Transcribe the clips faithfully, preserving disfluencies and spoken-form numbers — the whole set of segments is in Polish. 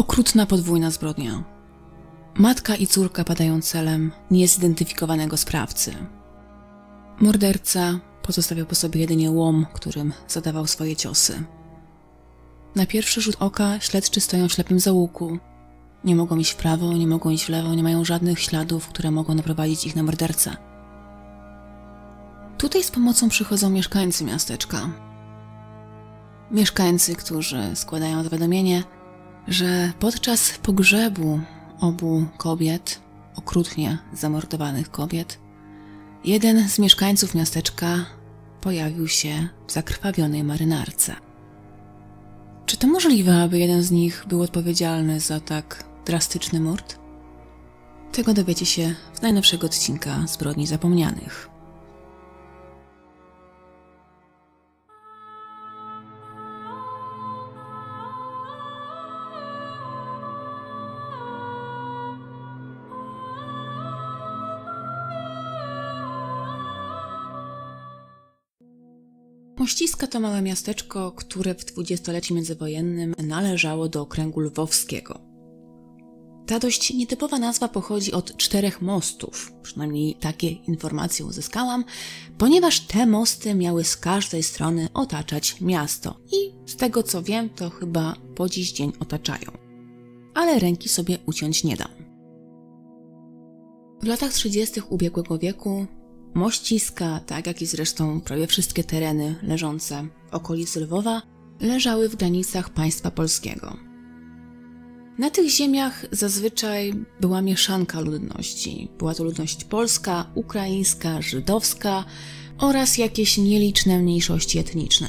Okrutna podwójna zbrodnia. Matka i córka padają celem niezidentyfikowanego sprawcy. Morderca pozostawiał po sobie jedynie łom, którym zadawał swoje ciosy. Na pierwszy rzut oka śledczy stoją w ślepym zaułku. Nie mogą iść w prawo, nie mogą iść w lewo, nie mają żadnych śladów, które mogą naprowadzić ich na mordercę. Tutaj z pomocą przychodzą mieszkańcy miasteczka. Mieszkańcy, którzy składają zawiadomienie, że podczas pogrzebu obu kobiet, okrutnie zamordowanych kobiet, jeden z mieszkańców miasteczka pojawił się w zakrwawionej marynarce. Czy to możliwe, aby jeden z nich był odpowiedzialny za tak drastyczny mord? Tego dowiecie się w najnowszego odcinka Zbrodni Zapomnianych. Mościska to małe miasteczko, które w dwudziestoleciu międzywojennym należało do okręgu lwowskiego. Ta dość nietypowa nazwa pochodzi od czterech mostów, przynajmniej takie informacje uzyskałam, ponieważ te mosty miały z każdej strony otaczać miasto i z tego co wiem, to chyba po dziś dzień otaczają. Ale ręki sobie uciąć nie dam. W latach trzydziestych ubiegłego wieku Mościska, tak jak i zresztą prawie wszystkie tereny leżące w okolicy Lwowa, leżały w granicach państwa polskiego. Na tych ziemiach zazwyczaj była mieszanka ludności. Była to ludność polska, ukraińska, żydowska oraz jakieś nieliczne mniejszości etniczne.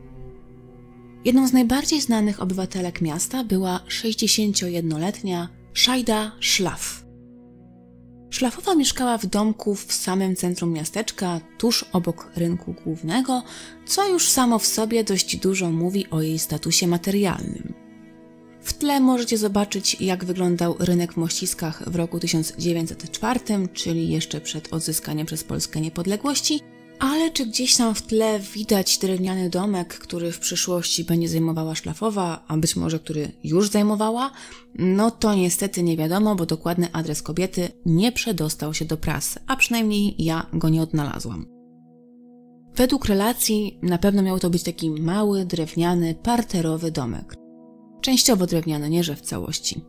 Jedną z najbardziej znanych obywatelek miasta była sześćdziesięciojednoletnia Szajda Szlaf. Szlafowa mieszkała w domku w samym centrum miasteczka, tuż obok rynku głównego, co już samo w sobie dość dużo mówi o jej statusie materialnym. W tle możecie zobaczyć, jak wyglądał rynek w Mościskach w roku tysiąc dziewięćset czwartym, czyli jeszcze przed odzyskaniem przez Polskę niepodległości, ale czy gdzieś tam w tle widać drewniany domek, który w przyszłości będzie zajmowała Szlafowa, a być może który już zajmowała? No to niestety nie wiadomo, bo dokładny adres kobiety nie przedostał się do prasy, a przynajmniej ja go nie odnalazłam. Według relacji na pewno miał to być taki mały, drewniany, parterowy domek. Częściowo drewniany, nie że w całości.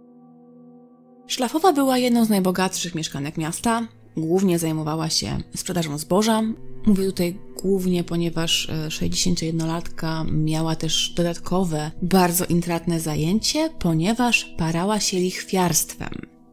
Szlafowa była jedną z najbogatszych mieszkanek miasta, głównie zajmowała się sprzedażą zboża. Mówię tutaj głównie, ponieważ sześćdziesięciojednolatka miała też dodatkowe, bardzo intratne zajęcie, ponieważ parała się lichwiarstwem.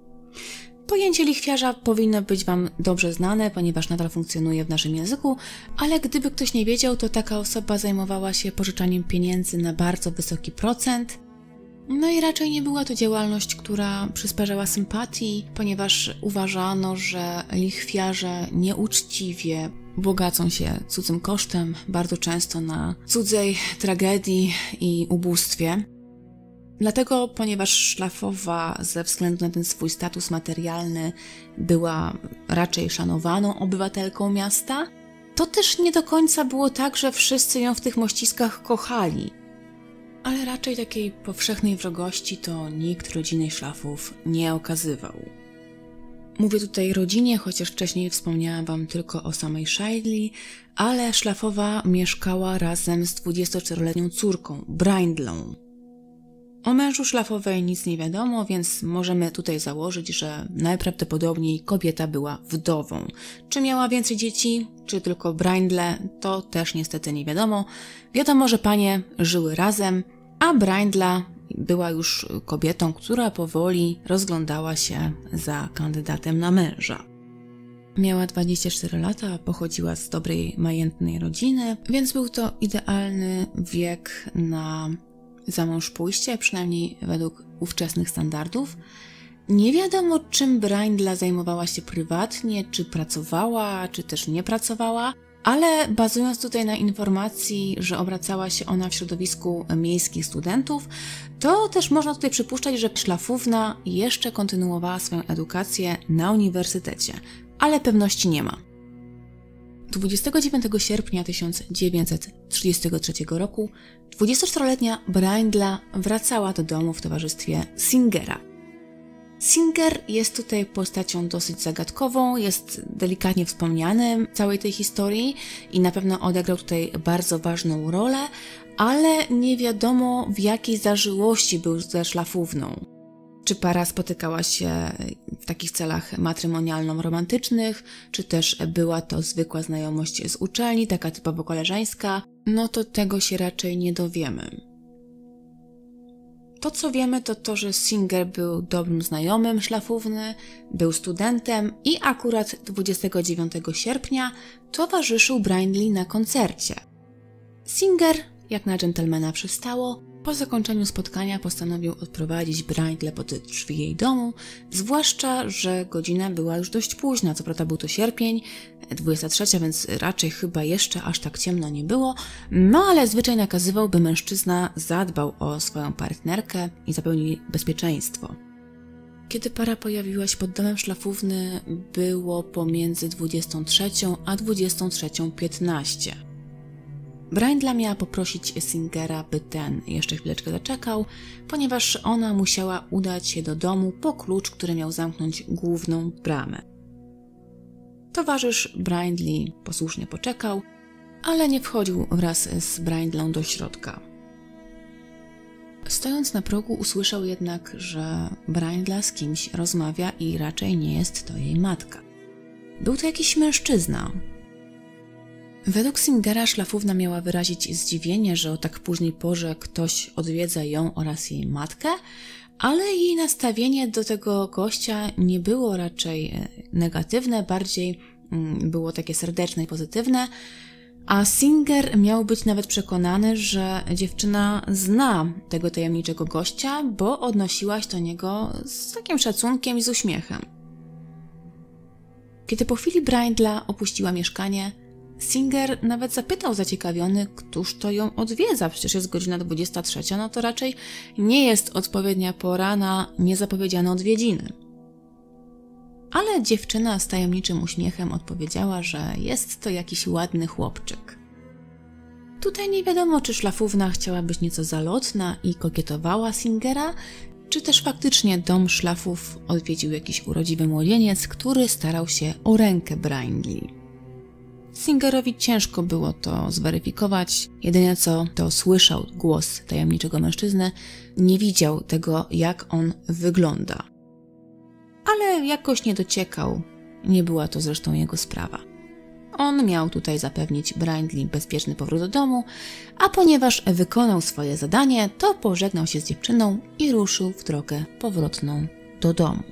Pojęcie lichwiarza powinno być Wam dobrze znane, ponieważ nadal funkcjonuje w naszym języku, ale gdyby ktoś nie wiedział, to taka osoba zajmowała się pożyczaniem pieniędzy na bardzo wysoki procent. No i raczej nie była to działalność, która przysparzała sympatii, ponieważ uważano, że lichwiarze nieuczciwie bogacą się cudzym kosztem, bardzo często na cudzej tragedii i ubóstwie. Dlatego, ponieważ Szlafowa ze względu na ten swój status materialny była raczej szanowaną obywatelką miasta, to też nie do końca było tak, że wszyscy ją w tych Mościskach kochali. Ale raczej takiej powszechnej wrogości to nikt rodziny Szlafów nie okazywał. Mówię tutaj rodzinie, chociaż wcześniej wspomniałam Wam tylko o samej Szajdli, ale Szlafowa mieszkała razem z dwudziestoczteroletnią córką, Braindlą. O mężu Szlafowej nic nie wiadomo, więc możemy tutaj założyć, że najprawdopodobniej kobieta była wdową. Czy miała więcej dzieci, czy tylko Braindle, to też niestety nie wiadomo. Wiadomo, że panie żyły razem, a Braindla była już kobietą, która powoli rozglądała się za kandydatem na męża. Miała dwadzieścia cztery lata, pochodziła z dobrej, majętnej rodziny, więc był to idealny wiek na za mąż pójście, przynajmniej według ówczesnych standardów. Nie wiadomo, czym Braindla zajmowała się prywatnie, czy pracowała, czy też nie pracowała, ale bazując tutaj na informacji, że obracała się ona w środowisku miejskich studentów, to też można tutaj przypuszczać, że Szlafówna jeszcze kontynuowała swoją edukację na uniwersytecie, ale pewności nie ma. dwudziestego dziewiątego sierpnia tysiąc dziewięćset trzydziestego trzeciego roku dwudziestoczteroletnia Bryndla wracała do domu w towarzystwie Singera. Singer jest tutaj postacią dosyć zagadkową, jest delikatnie wspomniany w całej tej historii i na pewno odegrał tutaj bardzo ważną rolę, ale nie wiadomo, w jakiej zażyłości był ze szlafówną. Czy para spotykała się w takich celach matrymonialno-romantycznych, czy też była to zwykła znajomość z uczelni, taka typowo koleżeńska, no to tego się raczej nie dowiemy. To, co wiemy, to to, że Singer był dobrym znajomym szlafówny, był studentem i akurat dwudziestego dziewiątego sierpnia towarzyszył Bryndli na koncercie. Singer, jak na dżentelmena przystało, po zakończeniu spotkania postanowił odprowadzić Bryndlę pod drzwi jej domu, zwłaszcza, że godzina była już dość późna, co prawda był to sierpień, dwudziesta trzecia, więc raczej chyba jeszcze aż tak ciemno nie było, no ale zwyczaj nakazywał, by mężczyzna zadbał o swoją partnerkę i zapewnił jej bezpieczeństwo. Kiedy para pojawiła się pod domem szlafówny, było pomiędzy dwudziestą trzecią a dwudziestą trzecią piętnaście. Bryndla miała poprosić Singera, by ten jeszcze chwileczkę zaczekał, ponieważ ona musiała udać się do domu po klucz, który miał zamknąć główną bramę. Towarzysz Bryndli posłusznie poczekał, ale nie wchodził wraz z Bryndlą do środka. Stojąc na progu, usłyszał jednak, że Bryndla z kimś rozmawia i raczej nie jest to jej matka. Był to jakiś mężczyzna. Według Singera szlafówna miała wyrazić zdziwienie, że o tak późnej porze ktoś odwiedza ją oraz jej matkę, ale jej nastawienie do tego gościa nie było raczej negatywne, bardziej było takie serdeczne i pozytywne, a Singer miał być nawet przekonany, że dziewczyna zna tego tajemniczego gościa, bo odnosiła się do niego z takim szacunkiem i z uśmiechem. Kiedy po chwili Bryndla opuściła mieszkanie, Singer nawet zapytał zaciekawiony, któż to ją odwiedza, przecież jest godzina dwudziesta trzecia, no to raczej nie jest odpowiednia pora na niezapowiedziane odwiedziny. Ale dziewczyna z tajemniczym uśmiechem odpowiedziała, że jest to jakiś ładny chłopczyk. Tutaj nie wiadomo, czy szlafówna chciała być nieco zalotna i kokietowała Singera, czy też faktycznie dom szlafów odwiedził jakiś urodziwy młodzieniec, który starał się o rękę Bryndli. Singerowi ciężko było to zweryfikować, jedyne co to słyszał głos tajemniczego mężczyzny, nie widział tego, jak on wygląda. Ale jakoś nie dociekał, nie była to zresztą jego sprawa. On miał tutaj zapewnić Bryndli bezpieczny powrót do domu, a ponieważ wykonał swoje zadanie, to pożegnał się z dziewczyną i ruszył w drogę powrotną do domu.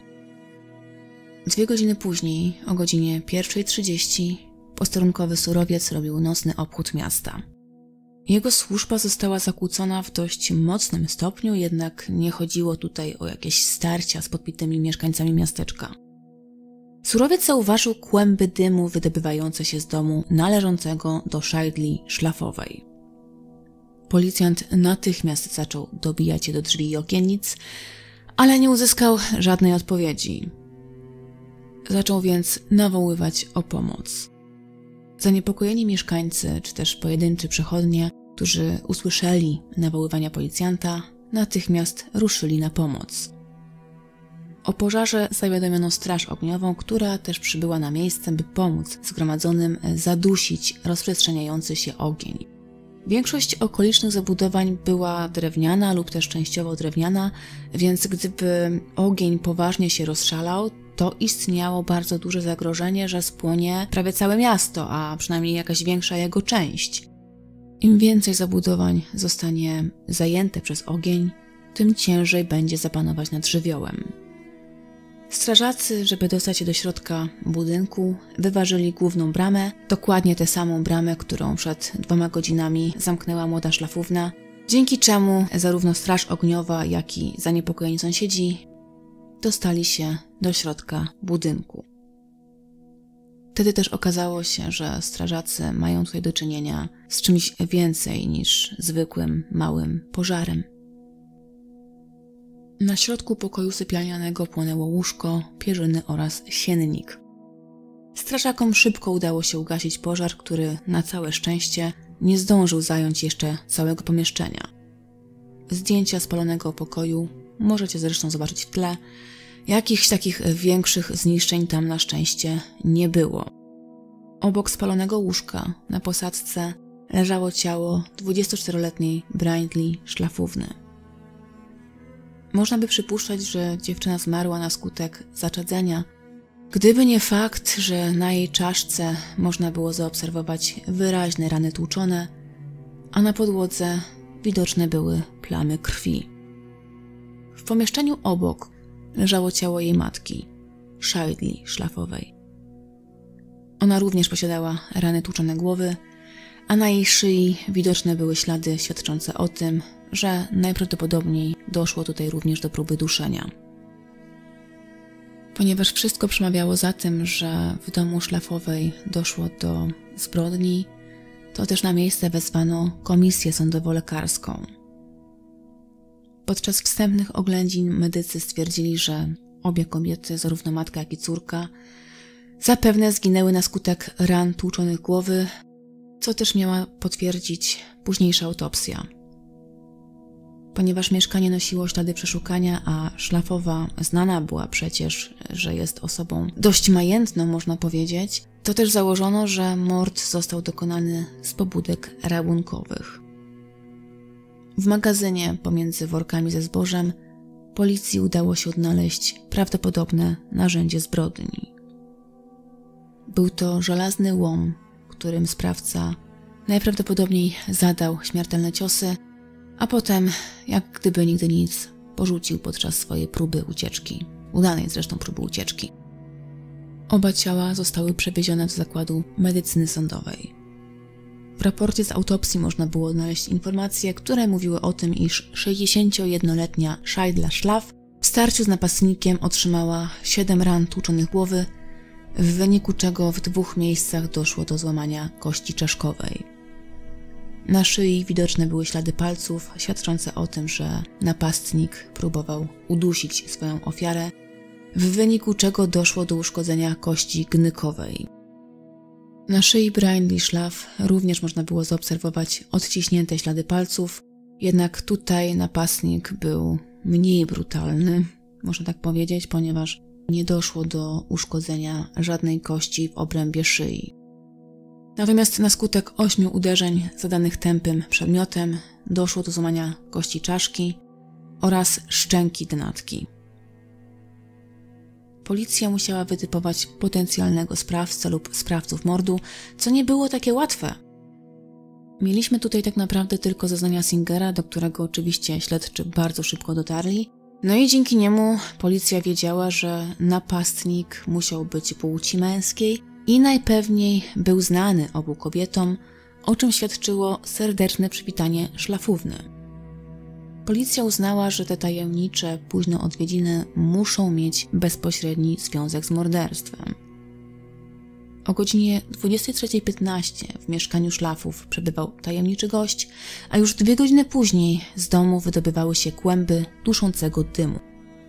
Dwie godziny później, o godzinie pierwszej trzydzieści, posterunkowy surowiec robił nocny obchód miasta. Jego służba została zakłócona w dość mocnym stopniu, jednak nie chodziło tutaj o jakieś starcia z podbitymi mieszkańcami miasteczka. Surowiec zauważył kłęby dymu wydobywające się z domu należącego do szajtli szlafowej. Policjant natychmiast zaczął dobijać się do drzwi i okiennic, ale nie uzyskał żadnej odpowiedzi. Zaczął więc nawoływać o pomoc. Zaniepokojeni mieszkańcy, czy też pojedynczy przechodnie, którzy usłyszeli nawoływania policjanta, natychmiast ruszyli na pomoc. O pożarze zawiadomiono straż ogniową, która też przybyła na miejsce, by pomóc zgromadzonym zadusić rozprzestrzeniający się ogień. Większość okolicznych zabudowań była drewniana lub też częściowo drewniana, więc gdyby ogień poważnie się rozszalał, to istniało bardzo duże zagrożenie, że spłonie prawie całe miasto, a przynajmniej jakaś większa jego część. Im więcej zabudowań zostanie zajęte przez ogień, tym ciężej będzie zapanować nad żywiołem. Strażacy, żeby dostać się do środka budynku, wyważyli główną bramę, dokładnie tę samą bramę, którą przed dwoma godzinami zamknęła młoda szlafówna, dzięki czemu zarówno straż ogniowa, jak i zaniepokojeni sąsiedzi dostali się do środka budynku. Wtedy też okazało się, że strażacy mają tutaj do czynienia z czymś więcej niż zwykłym, małym pożarem. Na środku pokoju sypialnianego płonęło łóżko, pierzyny oraz siennik. Strażakom szybko udało się ugasić pożar, który na całe szczęście nie zdążył zająć jeszcze całego pomieszczenia. Zdjęcia spalonego pokoju możecie zresztą zobaczyć w tle. Jakichś takich większych zniszczeń tam na szczęście nie było. Obok spalonego łóżka na posadzce leżało ciało dwudziestoczteroletniej Brindley Szlafówny. Można by przypuszczać, że dziewczyna zmarła na skutek zaczadzenia, gdyby nie fakt, że na jej czaszce można było zaobserwować wyraźne rany tłuczone, a na podłodze widoczne były plamy krwi. W pomieszczeniu obok leżało ciało jej matki, Shirley Szlafowej. Ona również posiadała rany tłuczone głowy, a na jej szyi widoczne były ślady świadczące o tym, że najprawdopodobniej doszło tutaj również do próby duszenia. Ponieważ wszystko przemawiało za tym, że w domu Szlafowej doszło do zbrodni, to też na miejsce wezwano komisję sądowo-lekarską. Podczas wstępnych oględzin medycy stwierdzili, że obie kobiety, zarówno matka jak i córka, zapewne zginęły na skutek ran tłuczonych głowy, co też miała potwierdzić późniejsza autopsja. Ponieważ mieszkanie nosiło ślady przeszukania, a Szlafowa znana była przecież, że jest osobą dość majętną, można powiedzieć, to też założono, że mord został dokonany z pobudek rabunkowych. W magazynie pomiędzy workami ze zbożem policji udało się odnaleźć prawdopodobne narzędzie zbrodni. Był to żelazny łom, którym sprawca najprawdopodobniej zadał śmiertelne ciosy, a potem, jak gdyby nigdy nic, porzucił podczas swojej próby ucieczki, udanej zresztą próby ucieczki. Oba ciała zostały przewiezione do zakładu medycyny sądowej. W raporcie z autopsji można było odnaleźć informacje, które mówiły o tym, iż sześćdziesięciojednoletnia Shirley Szlaf w starciu z napastnikiem otrzymała siedem ran tłuczonych głowy, w wyniku czego w dwóch miejscach doszło do złamania kości czaszkowej. Na szyi widoczne były ślady palców, świadczące o tym, że napastnik próbował udusić swoją ofiarę, w wyniku czego doszło do uszkodzenia kości gnykowej. Na szyi Brindley Szlaf również można było zaobserwować odciśnięte ślady palców, jednak tutaj napastnik był mniej brutalny, można tak powiedzieć, ponieważ nie doszło do uszkodzenia żadnej kości w obrębie szyi. Natomiast na skutek ośmiu uderzeń zadanych tępym przedmiotem doszło do złamania kości czaszki oraz szczęki dynatki. Policja musiała wytypować potencjalnego sprawcę lub sprawców mordu, co nie było takie łatwe. Mieliśmy tutaj tak naprawdę tylko zeznania Singera, do którego oczywiście śledczy bardzo szybko dotarli. No i dzięki niemu policja wiedziała, że napastnik musiał być płci męskiej i najpewniej był znany obu kobietom, o czym świadczyło serdeczne przywitanie Szlafówny. Policja uznała, że te tajemnicze, późne odwiedziny muszą mieć bezpośredni związek z morderstwem. O godzinie dwudziestej trzeciej piętnaście w mieszkaniu Szlafów przebywał tajemniczy gość, a już dwie godziny później z domu wydobywały się kłęby duszącego dymu.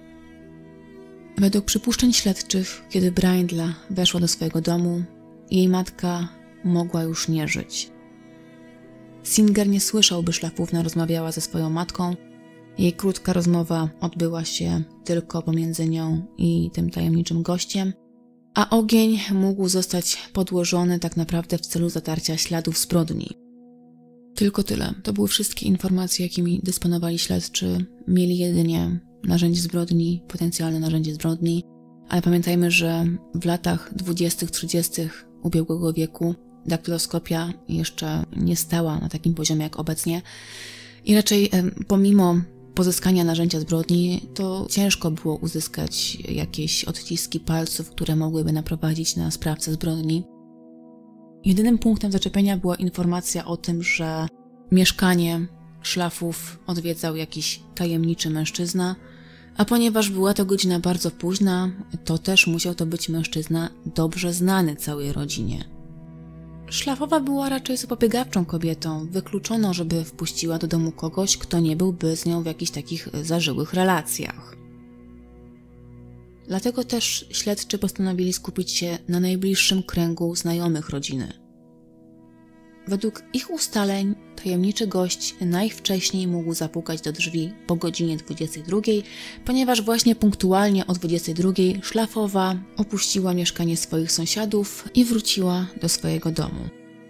Według przypuszczeń śledczych, kiedy Brindla weszła do swojego domu, jej matka mogła już nie żyć. Singer nie słyszał, by Szlafówna rozmawiała ze swoją matką. Jej krótka rozmowa odbyła się tylko pomiędzy nią i tym tajemniczym gościem, a ogień mógł zostać podłożony tak naprawdę w celu zatarcia śladów zbrodni. Tylko tyle. To były wszystkie informacje, jakimi dysponowali śledczy. Mieli jedynie narzędzie zbrodni, potencjalne narzędzie zbrodni, ale pamiętajmy, że w latach dwudziestych trzydziestych ubiegłego wieku daktyloskopia jeszcze nie stała na takim poziomie jak obecnie i raczej pomimo pozyskania narzędzia zbrodni, to ciężko było uzyskać jakieś odciski palców, które mogłyby naprowadzić na sprawcę zbrodni. Jedynym punktem zaczepienia była informacja o tym, że mieszkanie Szlafów odwiedzał jakiś tajemniczy mężczyzna, a ponieważ była to godzina bardzo późna, to też musiał to być mężczyzna dobrze znany całej rodzinie. Szlafowa była raczej zapobiegawczą kobietą. Wykluczono, żeby wpuściła do domu kogoś, kto nie byłby z nią w jakichś takich zażyłych relacjach. Dlatego też śledczy postanowili skupić się na najbliższym kręgu znajomych rodziny. Według ich ustaleń tajemniczy gość najwcześniej mógł zapukać do drzwi po godzinie dwudziestej drugiej, ponieważ właśnie punktualnie o dwudziestej drugiej szlafowa opuściła mieszkanie swoich sąsiadów i wróciła do swojego domu.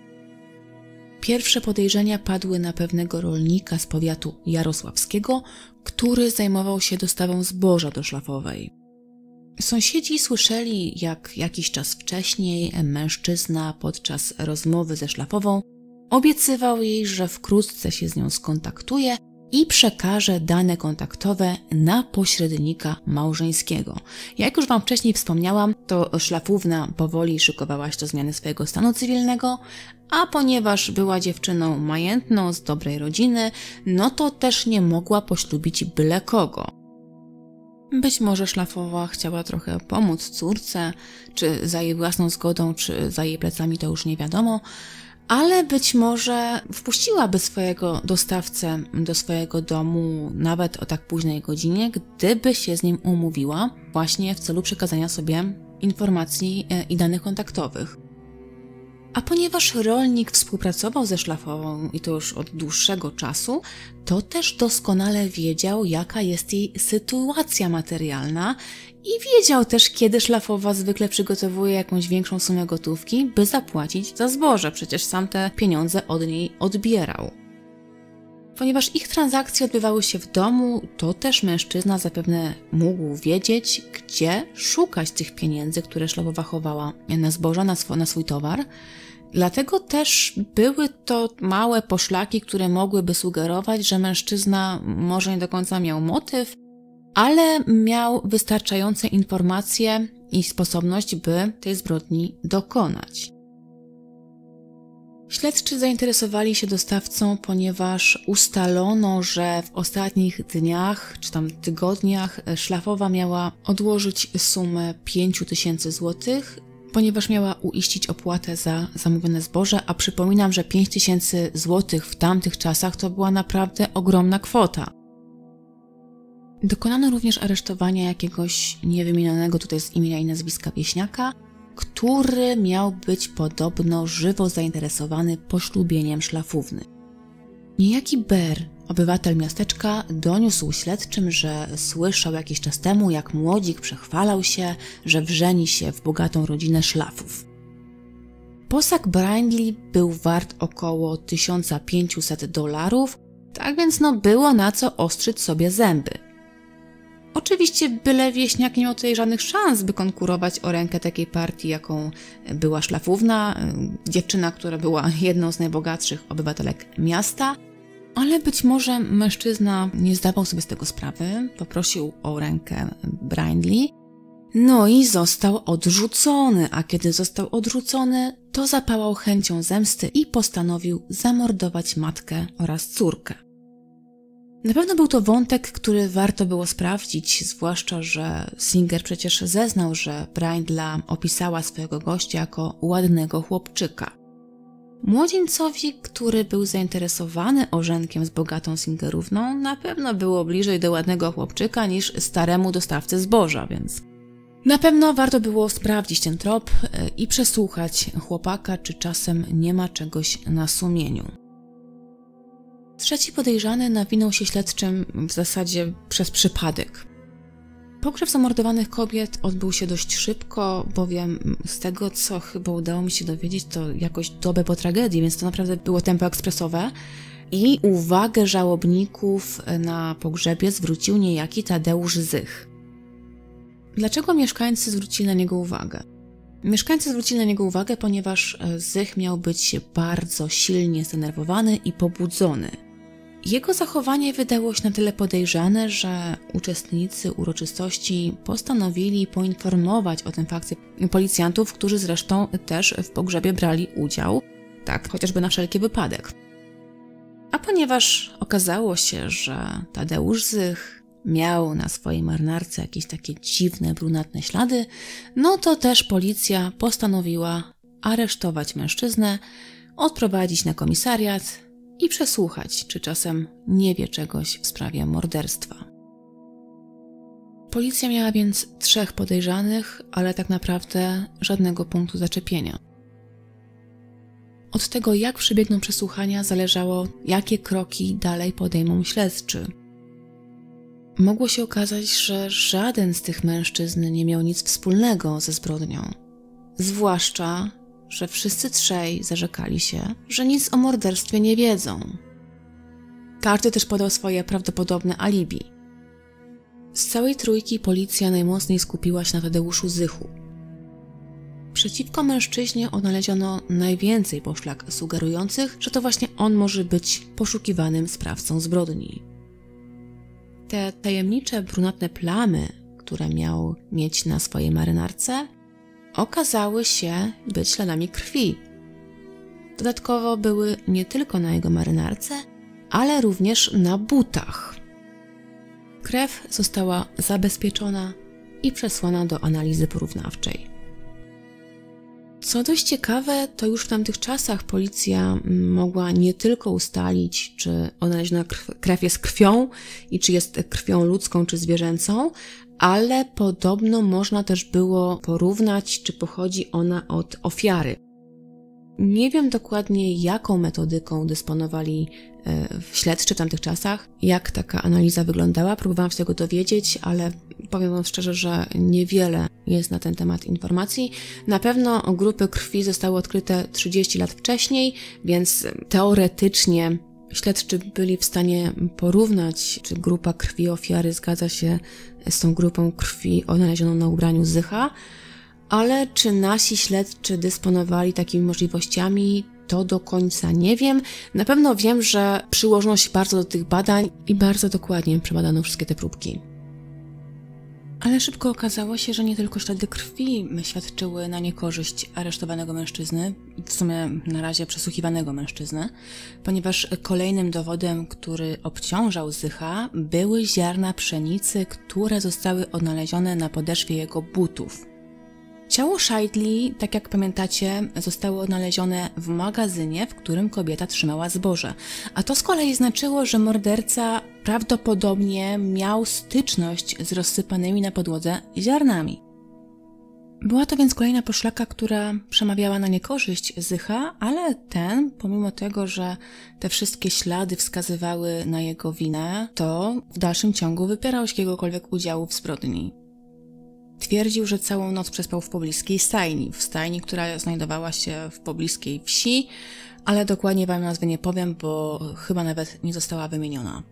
Pierwsze podejrzenia padły na pewnego rolnika z powiatu jarosławskiego, który zajmował się dostawą zboża do szlafowej. Sąsiedzi słyszeli, jak jakiś czas wcześniej mężczyzna podczas rozmowy ze szlafową obiecywał jej, że wkrótce się z nią skontaktuje i przekaże dane kontaktowe na pośrednika małżeńskiego. Jak już Wam wcześniej wspomniałam, to szlafówna powoli szykowała się do zmiany swojego stanu cywilnego, a ponieważ była dziewczyną majętną, z dobrej rodziny, no to też nie mogła poślubić byle kogo. Być może szlafowa chciała trochę pomóc córce, czy za jej własną zgodą, czy za jej plecami, to już nie wiadomo, ale być może wpuściłaby swojego dostawcę do swojego domu nawet o tak późnej godzinie, gdyby się z nim umówiła, właśnie w celu przekazania sobie informacji i danych kontaktowych. A ponieważ rolnik współpracował ze szlafową i to już od dłuższego czasu, to też doskonale wiedział, jaka jest jej sytuacja materialna i wiedział też, kiedy szlafowa zwykle przygotowuje jakąś większą sumę gotówki, by zapłacić za zboże. Przecież sam te pieniądze od niej odbierał. Ponieważ ich transakcje odbywały się w domu, to też mężczyzna zapewne mógł wiedzieć, gdzie szukać tych pieniędzy, które szlafowa chowała na zboża, na, swo- na swój towar. Dlatego też były to małe poszlaki, które mogłyby sugerować, że mężczyzna może nie do końca miał motyw, ale miał wystarczające informacje i sposobność, by tej zbrodni dokonać. Śledczy zainteresowali się dostawcą, ponieważ ustalono, że w ostatnich dniach czy tam tygodniach szlafowa miała odłożyć sumę pięć tysięcy złotych, ponieważ miała uiścić opłatę za zamówione zboże, a przypominam, że pięć tysięcy złotych w tamtych czasach to była naprawdę ogromna kwota. Dokonano również aresztowania jakiegoś niewymienionego tutaj z imienia i nazwiska wieśniaka, który miał być podobno żywo zainteresowany poślubieniem szlafówny. Niejaki Ber, obywatel miasteczka, doniósł śledczym, że słyszał jakiś czas temu, jak młodzik przechwalał się, że wrzeni się w bogatą rodzinę szlafów. Posag Brindley był wart około tysiąc pięćset dolarów, tak więc no było na co ostrzyć sobie zęby. Oczywiście byle wieśniak nie miał tutaj żadnych szans, by konkurować o rękę takiej partii, jaką była szlafówna, dziewczyna, która była jedną z najbogatszych obywatelek miasta, ale być może mężczyzna nie zdawał sobie z tego sprawy, poprosił o rękę Brindley, no i został odrzucony, a kiedy został odrzucony, to zapałał chęcią zemsty i postanowił zamordować matkę oraz córkę. Na pewno był to wątek, który warto było sprawdzić, zwłaszcza, że Singer przecież zeznał, że Brindla opisała swojego gościa jako ładnego chłopczyka. Młodzieńcowi, który był zainteresowany ożenkiem z bogatą Singerówną, na pewno było bliżej do ładnego chłopczyka niż staremu dostawcy zboża, więc na pewno warto było sprawdzić ten trop i przesłuchać chłopaka, czy czasem nie ma czegoś na sumieniu. Trzeci podejrzany nawinął się śledczym w zasadzie przez przypadek. Pogrzeb zamordowanych kobiet odbył się dość szybko, bowiem z tego, co chyba udało mi się dowiedzieć, to jakoś dobę po tragedii, więc to naprawdę było tempo ekspresowe. I uwagę żałobników na pogrzebie zwrócił niejaki Tadeusz Zych. Dlaczego mieszkańcy zwrócili na niego uwagę? Mieszkańcy zwrócili na niego uwagę, ponieważ Zych miał być bardzo silnie zdenerwowany i pobudzony. Jego zachowanie wydało się na tyle podejrzane, że uczestnicy uroczystości postanowili poinformować o tym fakcie policjantów, którzy zresztą też w pogrzebie brali udział, tak chociażby na wszelki wypadek. A ponieważ okazało się, że Tadeusz Zych miał na swojej marynarce jakieś takie dziwne, brunatne ślady, no to też policja postanowiła aresztować mężczyznę, odprowadzić na komisariat i przesłuchać, czy czasem nie wie czegoś w sprawie morderstwa. Policja miała więc trzech podejrzanych, ale tak naprawdę żadnego punktu zaczepienia. Od tego, jak przebiegną przesłuchania, zależało, jakie kroki dalej podejmą śledczy. Mogło się okazać, że żaden z tych mężczyzn nie miał nic wspólnego ze zbrodnią. Zwłaszcza, że wszyscy trzej zarzekali się, że nic o morderstwie nie wiedzą. Każdy też podał swoje prawdopodobne alibi. Z całej trójki policja najmocniej skupiła się na Tadeuszu Zychu. Przeciwko mężczyźnie odnaleziono najwięcej poszlak sugerujących, że to właśnie on może być poszukiwanym sprawcą zbrodni. Te tajemnicze brunatne plamy, które miał mieć na swojej marynarce, okazały się być śladami krwi. Dodatkowo były nie tylko na jego marynarce, ale również na butach. Krew została zabezpieczona i przesłana do analizy porównawczej. Co dość ciekawe, to już w tamtych czasach policja mogła nie tylko ustalić, czy odnaleziona krew jest krwią i czy jest krwią ludzką czy zwierzęcą, ale podobno można też było porównać, czy pochodzi ona od ofiary. Nie wiem dokładnie, jaką metodyką dysponowali śledczy w tamtych czasach, jak taka analiza wyglądała. Próbowałam się tego dowiedzieć, ale powiem wam szczerze, że niewiele jest na ten temat informacji. Na pewno grupy krwi zostały odkryte trzydzieści lat wcześniej, więc teoretycznie śledczy byli w stanie porównać, czy grupa krwi ofiary zgadza się z tą grupą krwi odnalezioną na ubraniu Zycha, ale czy nasi śledczy dysponowali takimi możliwościami, to do końca nie wiem. Na pewno wiem, że przyłożono się bardzo do tych badań i bardzo dokładnie przebadano wszystkie te próbki. Ale szybko okazało się, że nie tylko ślady krwi świadczyły na niekorzyść aresztowanego mężczyzny, w sumie na razie przesłuchiwanego mężczyzny, ponieważ kolejnym dowodem, który obciążał Zycha, były ziarna pszenicy, które zostały odnalezione na podeszwie jego butów. Ciało Scheidli, tak jak pamiętacie, zostało odnalezione w magazynie, w którym kobieta trzymała zboże. A to z kolei znaczyło, że morderca prawdopodobnie miał styczność z rozsypanymi na podłodze ziarnami. Była to więc kolejna poszlaka, która przemawiała na niekorzyść Zycha, ale ten, pomimo tego, że te wszystkie ślady wskazywały na jego winę, to w dalszym ciągu wypierał się jakiegokolwiek udziału w zbrodni. Twierdził, że całą noc przespał w pobliskiej stajni, w stajni, która znajdowała się w pobliskiej wsi, ale dokładnie wam nazwy nie powiem, bo chyba nawet nie została wymieniona.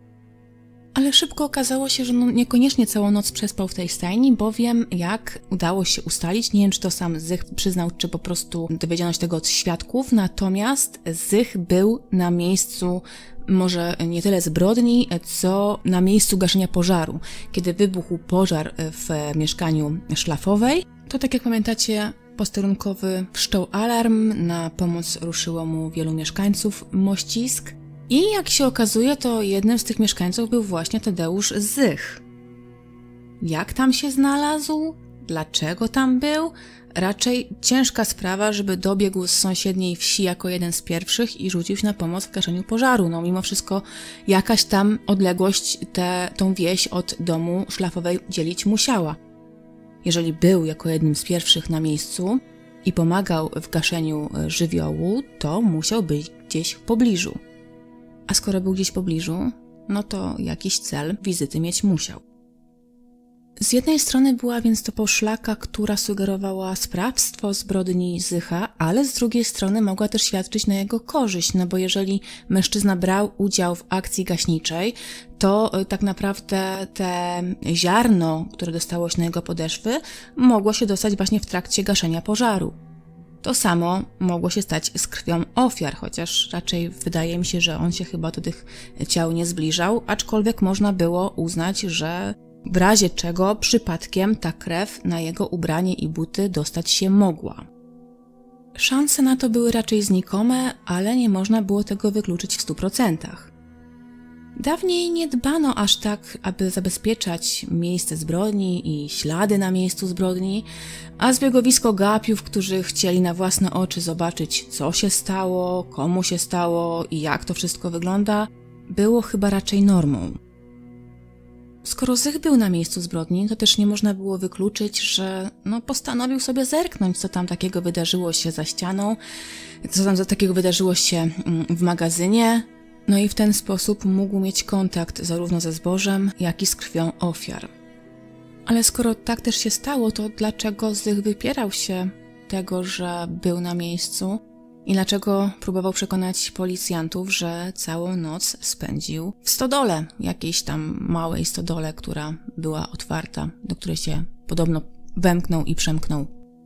Ale szybko okazało się, że no niekoniecznie całą noc przespał w tej stajni, bowiem jak udało się ustalić, nie wiem czy to sam Zych przyznał, czy po prostu dowiedziano się tego od świadków, natomiast Zych był na miejscu może nie tyle zbrodni, co na miejscu gaszenia pożaru. Kiedy wybuchł pożar w mieszkaniu Szlafowej, to tak jak pamiętacie, posterunkowy wszczął alarm, na pomoc ruszyło mu wielu mieszkańców Mościsk i jak się okazuje, to jednym z tych mieszkańców był właśnie Tadeusz Zych. Jak tam się znalazł? Dlaczego tam był? Raczej ciężka sprawa, żeby dobiegł z sąsiedniej wsi jako jeden z pierwszych i rzucił się na pomoc w gaszeniu pożaru. No mimo wszystko jakaś tam odległość tę tą wieś od domu Szlafowej dzielić musiała. Jeżeli był jako jednym z pierwszych na miejscu i pomagał w gaszeniu żywiołu, to musiał być gdzieś w pobliżu. A skoro był gdzieś w pobliżu, no to jakiś cel wizyty mieć musiał. Z jednej strony była więc to poszlaka, która sugerowała sprawstwo zbrodni Zycha, ale z drugiej strony mogła też świadczyć na jego korzyść, no bo jeżeli mężczyzna brał udział w akcji gaśniczej, to tak naprawdę te ziarno, które dostało się na jego podeszwy, mogło się dostać właśnie w trakcie gaszenia pożaru. To samo mogło się stać z krwią ofiar, chociaż raczej wydaje mi się, że on się chyba do tych ciał nie zbliżał, aczkolwiek można było uznać, że w razie czego przypadkiem ta krew na jego ubranie i buty dostać się mogła. Szanse na to były raczej znikome, ale nie można było tego wykluczyć w stu procentach. Dawniej nie dbano aż tak, aby zabezpieczać miejsce zbrodni i ślady na miejscu zbrodni, a zbiegowisko gapiów, którzy chcieli na własne oczy zobaczyć, co się stało, komu się stało i jak to wszystko wygląda, było chyba raczej normą. Skoro Zych był na miejscu zbrodni, to też nie można było wykluczyć, że no, postanowił sobie zerknąć, co tam takiego wydarzyło się za ścianą, co tam takiego wydarzyło się w magazynie, no i w ten sposób mógł mieć kontakt zarówno ze zbożem, jak i z krwią ofiar. Ale skoro tak też się stało, to dlaczego Zych wypierał się tego, że był na miejscu i dlaczego próbował przekonać policjantów, że całą noc spędził w stodole, jakiejś tam małej stodole, która była otwarta, do której się podobno wemknął i przemknął.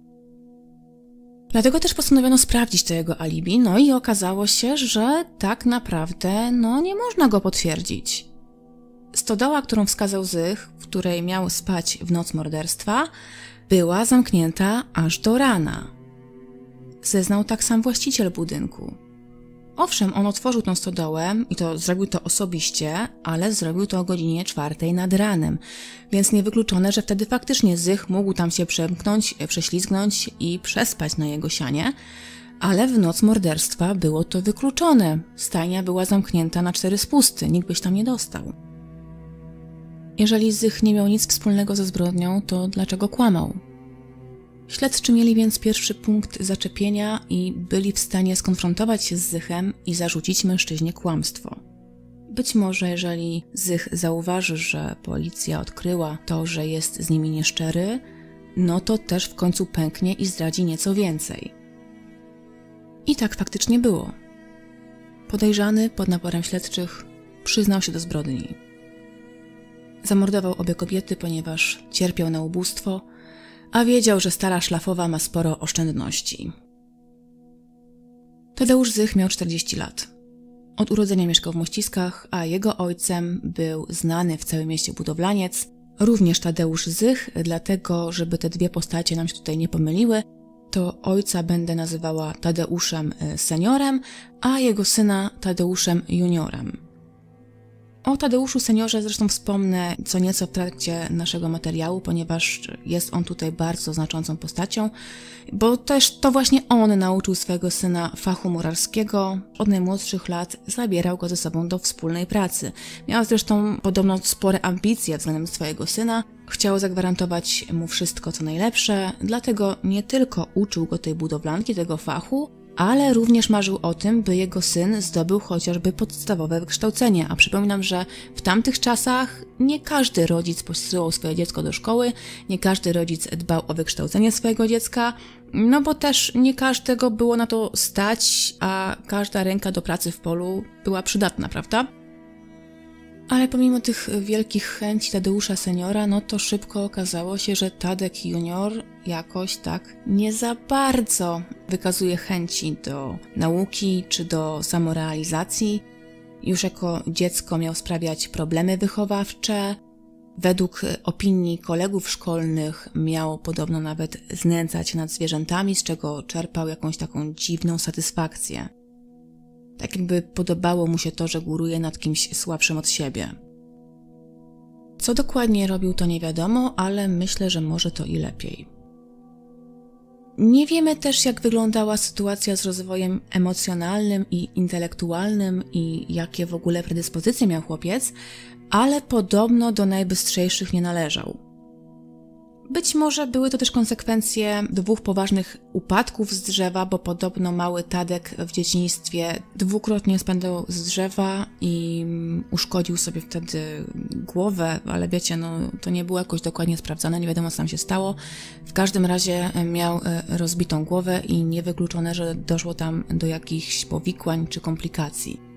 Dlatego też postanowiono sprawdzić to jego alibi, no i okazało się, że tak naprawdę no nie można go potwierdzić. Stodoła, którą wskazał Zych, w której miał spać w noc morderstwa, była zamknięta aż do rana. Zeznał tak sam właściciel budynku. Owszem, on otworzył tą stodołę i to zrobił to osobiście, ale zrobił to o godzinie czwartej nad ranem, więc niewykluczone, że wtedy faktycznie Zych mógł tam się przemknąć, prześlizgnąć i przespać na jego sianie, ale w noc morderstwa było to wykluczone. Stajnia była zamknięta na cztery spusty, nikt byś tam nie dostał. Jeżeli Zych nie miał nic wspólnego ze zbrodnią, to dlaczego kłamał? Śledczy mieli więc pierwszy punkt zaczepienia i byli w stanie skonfrontować się z Zychem i zarzucić mężczyźnie kłamstwo. Być może jeżeli Zych zauważy, że policja odkryła to, że jest z nimi nieszczery, no to też w końcu pęknie i zdradzi nieco więcej. I tak faktycznie było. Podejrzany pod naporem śledczych przyznał się do zbrodni. Zamordował obie kobiety, ponieważ cierpiał na ubóstwo, a wiedział, że stara szlafowa ma sporo oszczędności. Tadeusz Zych miał czterdzieści lat. Od urodzenia mieszkał w Mościskach, a jego ojcem był znany w całym mieście budowlaniec, również Tadeusz Zych, dlatego, żeby te dwie postacie nam się tutaj nie pomyliły, to ojca będę nazywała Tadeuszem seniorem, a jego syna Tadeuszem juniorem. O Tadeuszu seniorze zresztą wspomnę co nieco w trakcie naszego materiału, ponieważ jest on tutaj bardzo znaczącą postacią, bo też to właśnie on nauczył swojego syna fachu murarskiego. Od najmłodszych lat zabierał go ze sobą do wspólnej pracy. Miał zresztą podobno spore ambicje względem swojego syna. Chciał zagwarantować mu wszystko co najlepsze, dlatego nie tylko uczył go tej budowlanki, tego fachu, ale również marzył o tym, by jego syn zdobył chociażby podstawowe wykształcenie. A przypominam, że w tamtych czasach nie każdy rodzic posyłał swoje dziecko do szkoły, nie każdy rodzic dbał o wykształcenie swojego dziecka, no bo też nie każdego było na to stać, a każda ręka do pracy w polu była przydatna, prawda? Ale pomimo tych wielkich chęci Tadeusza seniora, no to szybko okazało się, że Tadek junior jakoś tak nie za bardzo wykazuje chęci do nauki czy do samorealizacji. Już jako dziecko miał sprawiać problemy wychowawcze. Według opinii kolegów szkolnych miał podobno nawet znęcać się nad zwierzętami, z czego czerpał jakąś taką dziwną satysfakcję. Tak jakby podobało mu się to, że góruje nad kimś słabszym od siebie. Co dokładnie robił, to nie wiadomo, ale myślę, że może to i lepiej. Nie wiemy też, jak wyglądała sytuacja z rozwojem emocjonalnym i intelektualnym i jakie w ogóle predyspozycje miał chłopiec, ale podobno do najbystrzejszych nie należał. Być może były to też konsekwencje dwóch poważnych upadków z drzewa, bo podobno mały Tadek w dzieciństwie dwukrotnie spadł z drzewa i uszkodził sobie wtedy głowę, ale wiecie, no to nie było jakoś dokładnie sprawdzone, nie wiadomo co tam się stało. W każdym razie miał rozbitą głowę i niewykluczone, że doszło tam do jakichś powikłań czy komplikacji.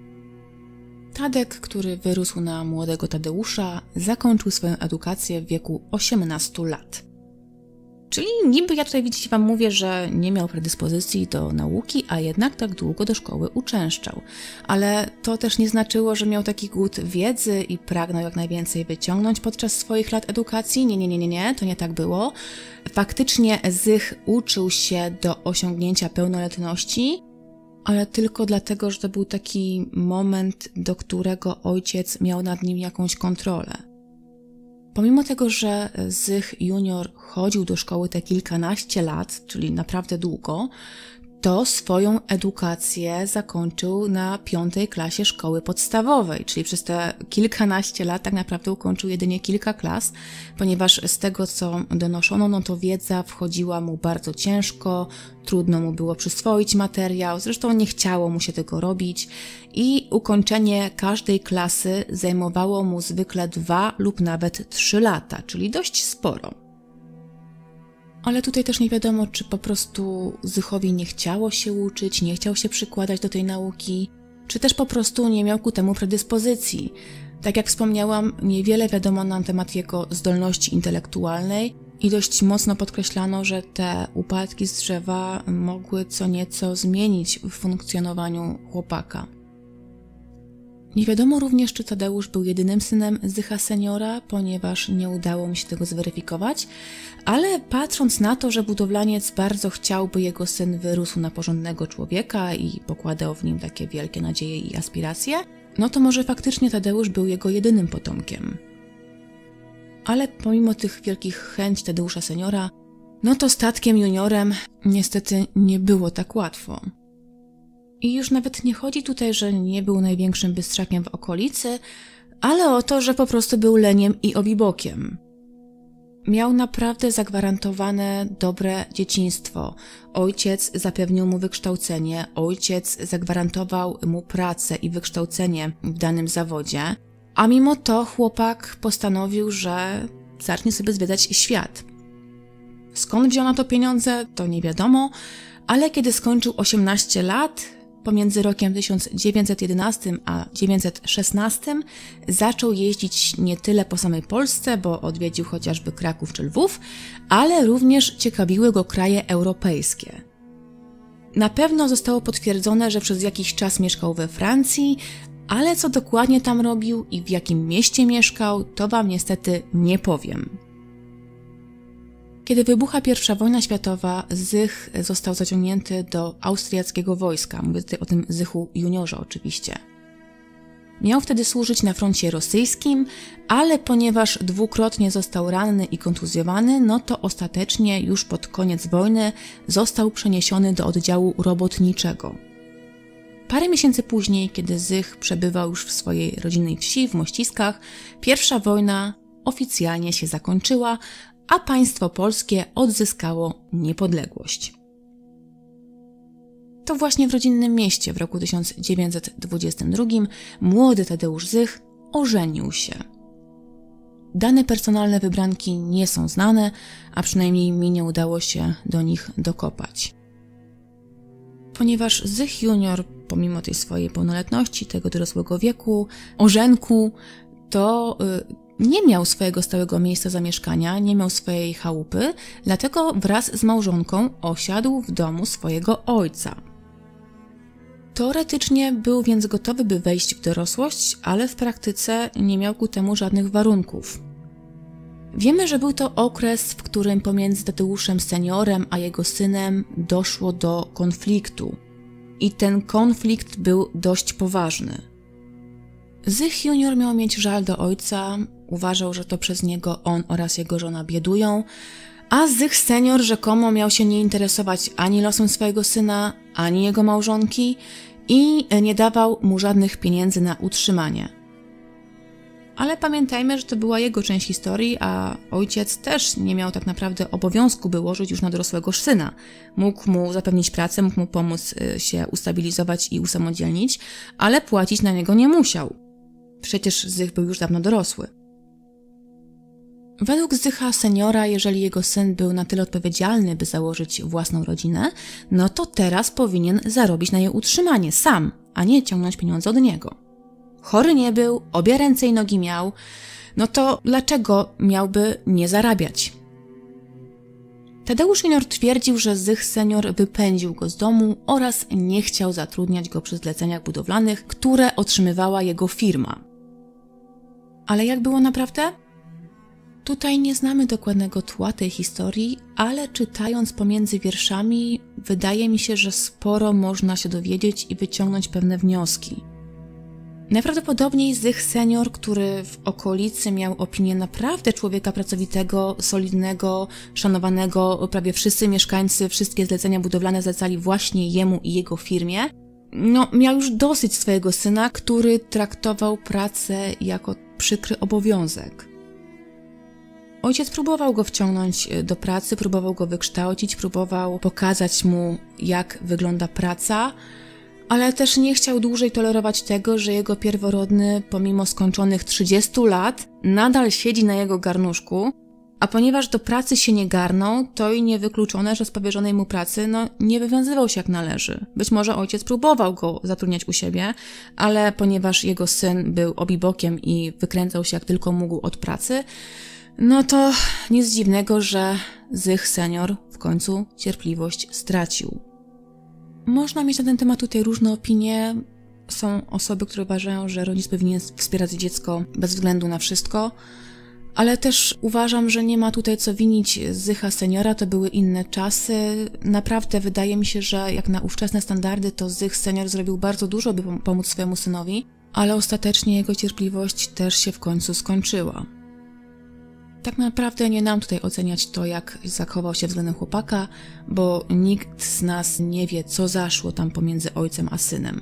Tadek, który wyrósł na młodego Tadeusza, zakończył swoją edukację w wieku osiemnastu lat. Czyli niby ja tutaj widzicie wam mówię, że nie miał predyspozycji do nauki, a jednak tak długo do szkoły uczęszczał. Ale to też nie znaczyło, że miał taki głód wiedzy i pragnął jak najwięcej wyciągnąć podczas swoich lat edukacji. Nie, nie, nie, nie, nie, to nie tak było. Faktycznie Zych uczył się do osiągnięcia pełnoletności, ale tylko dlatego, że to był taki moment, do którego ojciec miał nad nim jakąś kontrolę. Pomimo tego, że Zych junior chodził do szkoły te kilkanaście lat, czyli naprawdę długo, to swoją edukację zakończył na piątej klasie szkoły podstawowej, czyli przez te kilkanaście lat tak naprawdę ukończył jedynie kilka klas, ponieważ z tego, co donoszono, no to wiedza wchodziła mu bardzo ciężko, trudno mu było przyswoić materiał, zresztą nie chciało mu się tego robić i ukończenie każdej klasy zajmowało mu zwykle dwa lub nawet trzy lata, czyli dość sporo. Ale tutaj też nie wiadomo, czy po prostu Zychowi nie chciało się uczyć, nie chciał się przykładać do tej nauki, czy też po prostu nie miał ku temu predyspozycji. Tak jak wspomniałam, niewiele wiadomo na temat jego zdolności intelektualnej i dość mocno podkreślano, że te upadki z drzewa mogły co nieco zmienić w funkcjonowaniu chłopaka. Nie wiadomo również, czy Tadeusz był jedynym synem Zycha seniora, ponieważ nie udało mi się tego zweryfikować, ale patrząc na to, że budowlaniec bardzo chciał, by jego syn wyrósł na porządnego człowieka i pokładał w nim takie wielkie nadzieje i aspiracje, no to może faktycznie Tadeusz był jego jedynym potomkiem. Ale pomimo tych wielkich chęci Tadeusza seniora, no to statkiem juniorem niestety nie było tak łatwo. I już nawet nie chodzi tutaj, że nie był największym bystrzakiem w okolicy, ale o to, że po prostu był leniem i obibokiem. Miał naprawdę zagwarantowane dobre dzieciństwo. Ojciec zapewnił mu wykształcenie, ojciec zagwarantował mu pracę i wykształcenie w danym zawodzie, a mimo to chłopak postanowił, że zacznie sobie zwiedzać świat. Skąd wziął na to pieniądze, to nie wiadomo, ale kiedy skończył osiemnaście lat, pomiędzy rokiem tysiąc dziewięćset jedenastym a dziewięćset szesnastym zaczął jeździć nie tyle po samej Polsce, bo odwiedził chociażby Kraków czy Lwów, ale również ciekawiły go kraje europejskie. Na pewno zostało potwierdzone, że przez jakiś czas mieszkał we Francji, ale co dokładnie tam robił i w jakim mieście mieszkał, to wam niestety nie powiem. Kiedy wybucha pierwsza wojna światowa, Zych został zaciągnięty do austriackiego wojska. Mówię tutaj o tym Zychu juniorze oczywiście. Miał wtedy służyć na froncie rosyjskim, ale ponieważ dwukrotnie został ranny i kontuzjowany, no to ostatecznie już pod koniec wojny został przeniesiony do oddziału robotniczego. Parę miesięcy później, kiedy Zych przebywał już w swojej rodzinnej wsi w Mościskach, pierwsza wojna oficjalnie się zakończyła, a państwo polskie odzyskało niepodległość. To właśnie w rodzinnym mieście w roku tysiąc dziewięćset dwudziestym drugim młody Tadeusz Zych ożenił się. Dane personalne wybranki nie są znane, a przynajmniej mi nie udało się do nich dokopać. Ponieważ Zych junior, pomimo tej swojej pełnoletności, tego dorosłego wieku, ożenku, to yy, nie miał swojego stałego miejsca zamieszkania, nie miał swojej chałupy, dlatego wraz z małżonką osiadł w domu swojego ojca. Teoretycznie był więc gotowy, by wejść w dorosłość, ale w praktyce nie miał ku temu żadnych warunków. Wiemy, że był to okres, w którym pomiędzy Tadeuszem seniorem a jego synem doszło do konfliktu. I ten konflikt był dość poważny. Zych junior miał mieć żal do ojca, uważał, że to przez niego on oraz jego żona biedują, a Zych senior rzekomo miał się nie interesować ani losem swojego syna, ani jego małżonki i nie dawał mu żadnych pieniędzy na utrzymanie. Ale pamiętajmy, że to była jego część historii, a ojciec też nie miał tak naprawdę obowiązku, by łożyć już na dorosłego syna. Mógł mu zapewnić pracę, mógł mu pomóc się ustabilizować i usamodzielnić, ale płacić na niego nie musiał. Przecież Zych był już dawno dorosły. Według Zycha seniora, jeżeli jego syn był na tyle odpowiedzialny, by założyć własną rodzinę, no to teraz powinien zarobić na jej utrzymanie sam, a nie ciągnąć pieniądze od niego. Chory nie był, obie ręce i nogi miał, no to dlaczego miałby nie zarabiać? Tadeusz junior twierdził, że Zych senior wypędził go z domu oraz nie chciał zatrudniać go przy zleceniach budowlanych, które otrzymywała jego firma. Ale jak było naprawdę? Tutaj nie znamy dokładnego tła tej historii, ale czytając pomiędzy wierszami, wydaje mi się, że sporo można się dowiedzieć i wyciągnąć pewne wnioski. Najprawdopodobniej Zych senior, który w okolicy miał opinię naprawdę człowieka pracowitego, solidnego, szanowanego, prawie wszyscy mieszkańcy, wszystkie zlecenia budowlane zlecali właśnie jemu i jego firmie, no miał już dosyć swojego syna, który traktował pracę jako przykry obowiązek. Ojciec próbował go wciągnąć do pracy, próbował go wykształcić, próbował pokazać mu, jak wygląda praca, ale też nie chciał dłużej tolerować tego, że jego pierworodny, pomimo skończonych trzydziestu lat, nadal siedzi na jego garnuszku, a ponieważ do pracy się nie garnął, to i niewykluczone, że z powierzonej mu pracy no, nie wywiązywał się jak należy. Być może ojciec próbował go zatrudniać u siebie, ale ponieważ jego syn był obibokiem i wykręcał się jak tylko mógł od pracy, no to nic dziwnego, że Zych senior w końcu cierpliwość stracił. Można mieć na ten temat tutaj różne opinie. Są osoby, które uważają, że rodzic powinien wspierać dziecko bez względu na wszystko, ale też uważam, że nie ma tutaj co winić Zycha seniora, to były inne czasy. Naprawdę wydaje mi się, że jak na ówczesne standardy, to Zych senior zrobił bardzo dużo, by pomóc swojemu synowi, ale ostatecznie jego cierpliwość też się w końcu skończyła. Tak naprawdę nie nam tutaj oceniać to, jak zachował się względem chłopaka, bo nikt z nas nie wie, co zaszło tam pomiędzy ojcem a synem.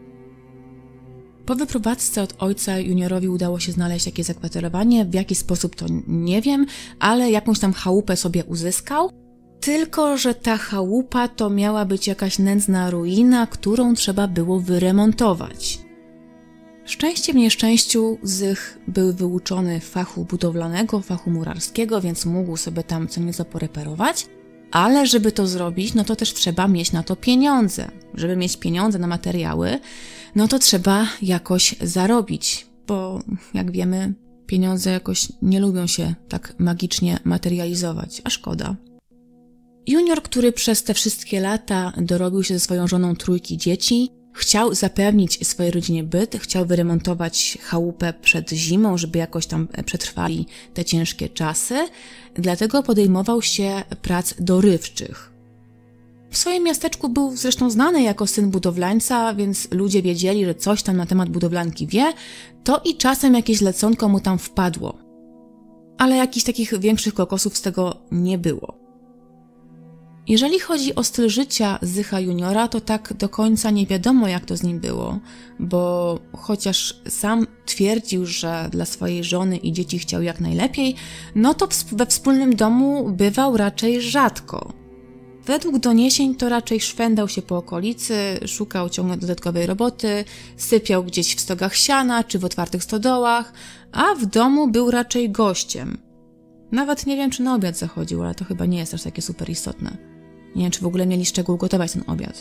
Po wyprowadzce od ojca juniorowi udało się znaleźć jakieś zakwaterowanie, w jaki sposób to nie wiem, ale jakąś tam chałupę sobie uzyskał, tylko że ta chałupa to miała być jakaś nędzna ruina, którą trzeba było wyremontować. Szczęście w nieszczęściu Zych był wyuczony fachu budowlanego, fachu murarskiego, więc mógł sobie tam co nieco poreperować, ale żeby to zrobić, no to też trzeba mieć na to pieniądze. Żeby mieć pieniądze na materiały, no to trzeba jakoś zarobić, bo jak wiemy, pieniądze jakoś nie lubią się tak magicznie materializować, a szkoda. Junior, który przez te wszystkie lata dorobił się ze swoją żoną trójki dzieci, chciał zapewnić swojej rodzinie byt, chciał wyremontować chałupę przed zimą, żeby jakoś tam przetrwali te ciężkie czasy, dlatego podejmował się prac dorywczych. W swoim miasteczku był zresztą znany jako syn budowlańca, więc ludzie wiedzieli, że coś tam na temat budowlanki wie, to i czasem jakieś leconko mu tam wpadło. Ale jakichś takich większych kokosów z tego nie było. Jeżeli chodzi o styl życia Zycha juniora, to tak do końca nie wiadomo, jak to z nim było, bo chociaż sam twierdził, że dla swojej żony i dzieci chciał jak najlepiej, no to we wspólnym domu bywał raczej rzadko. Według doniesień to raczej szwendał się po okolicy, szukał ciągle dodatkowej roboty, sypiał gdzieś w stogach siana czy w otwartych stodołach, a w domu był raczej gościem. Nawet nie wiem, czy na obiad zachodził, ale to chyba nie jest aż takie super istotne. Nie wiem, czy w ogóle mieli z czego ugotować ten obiad.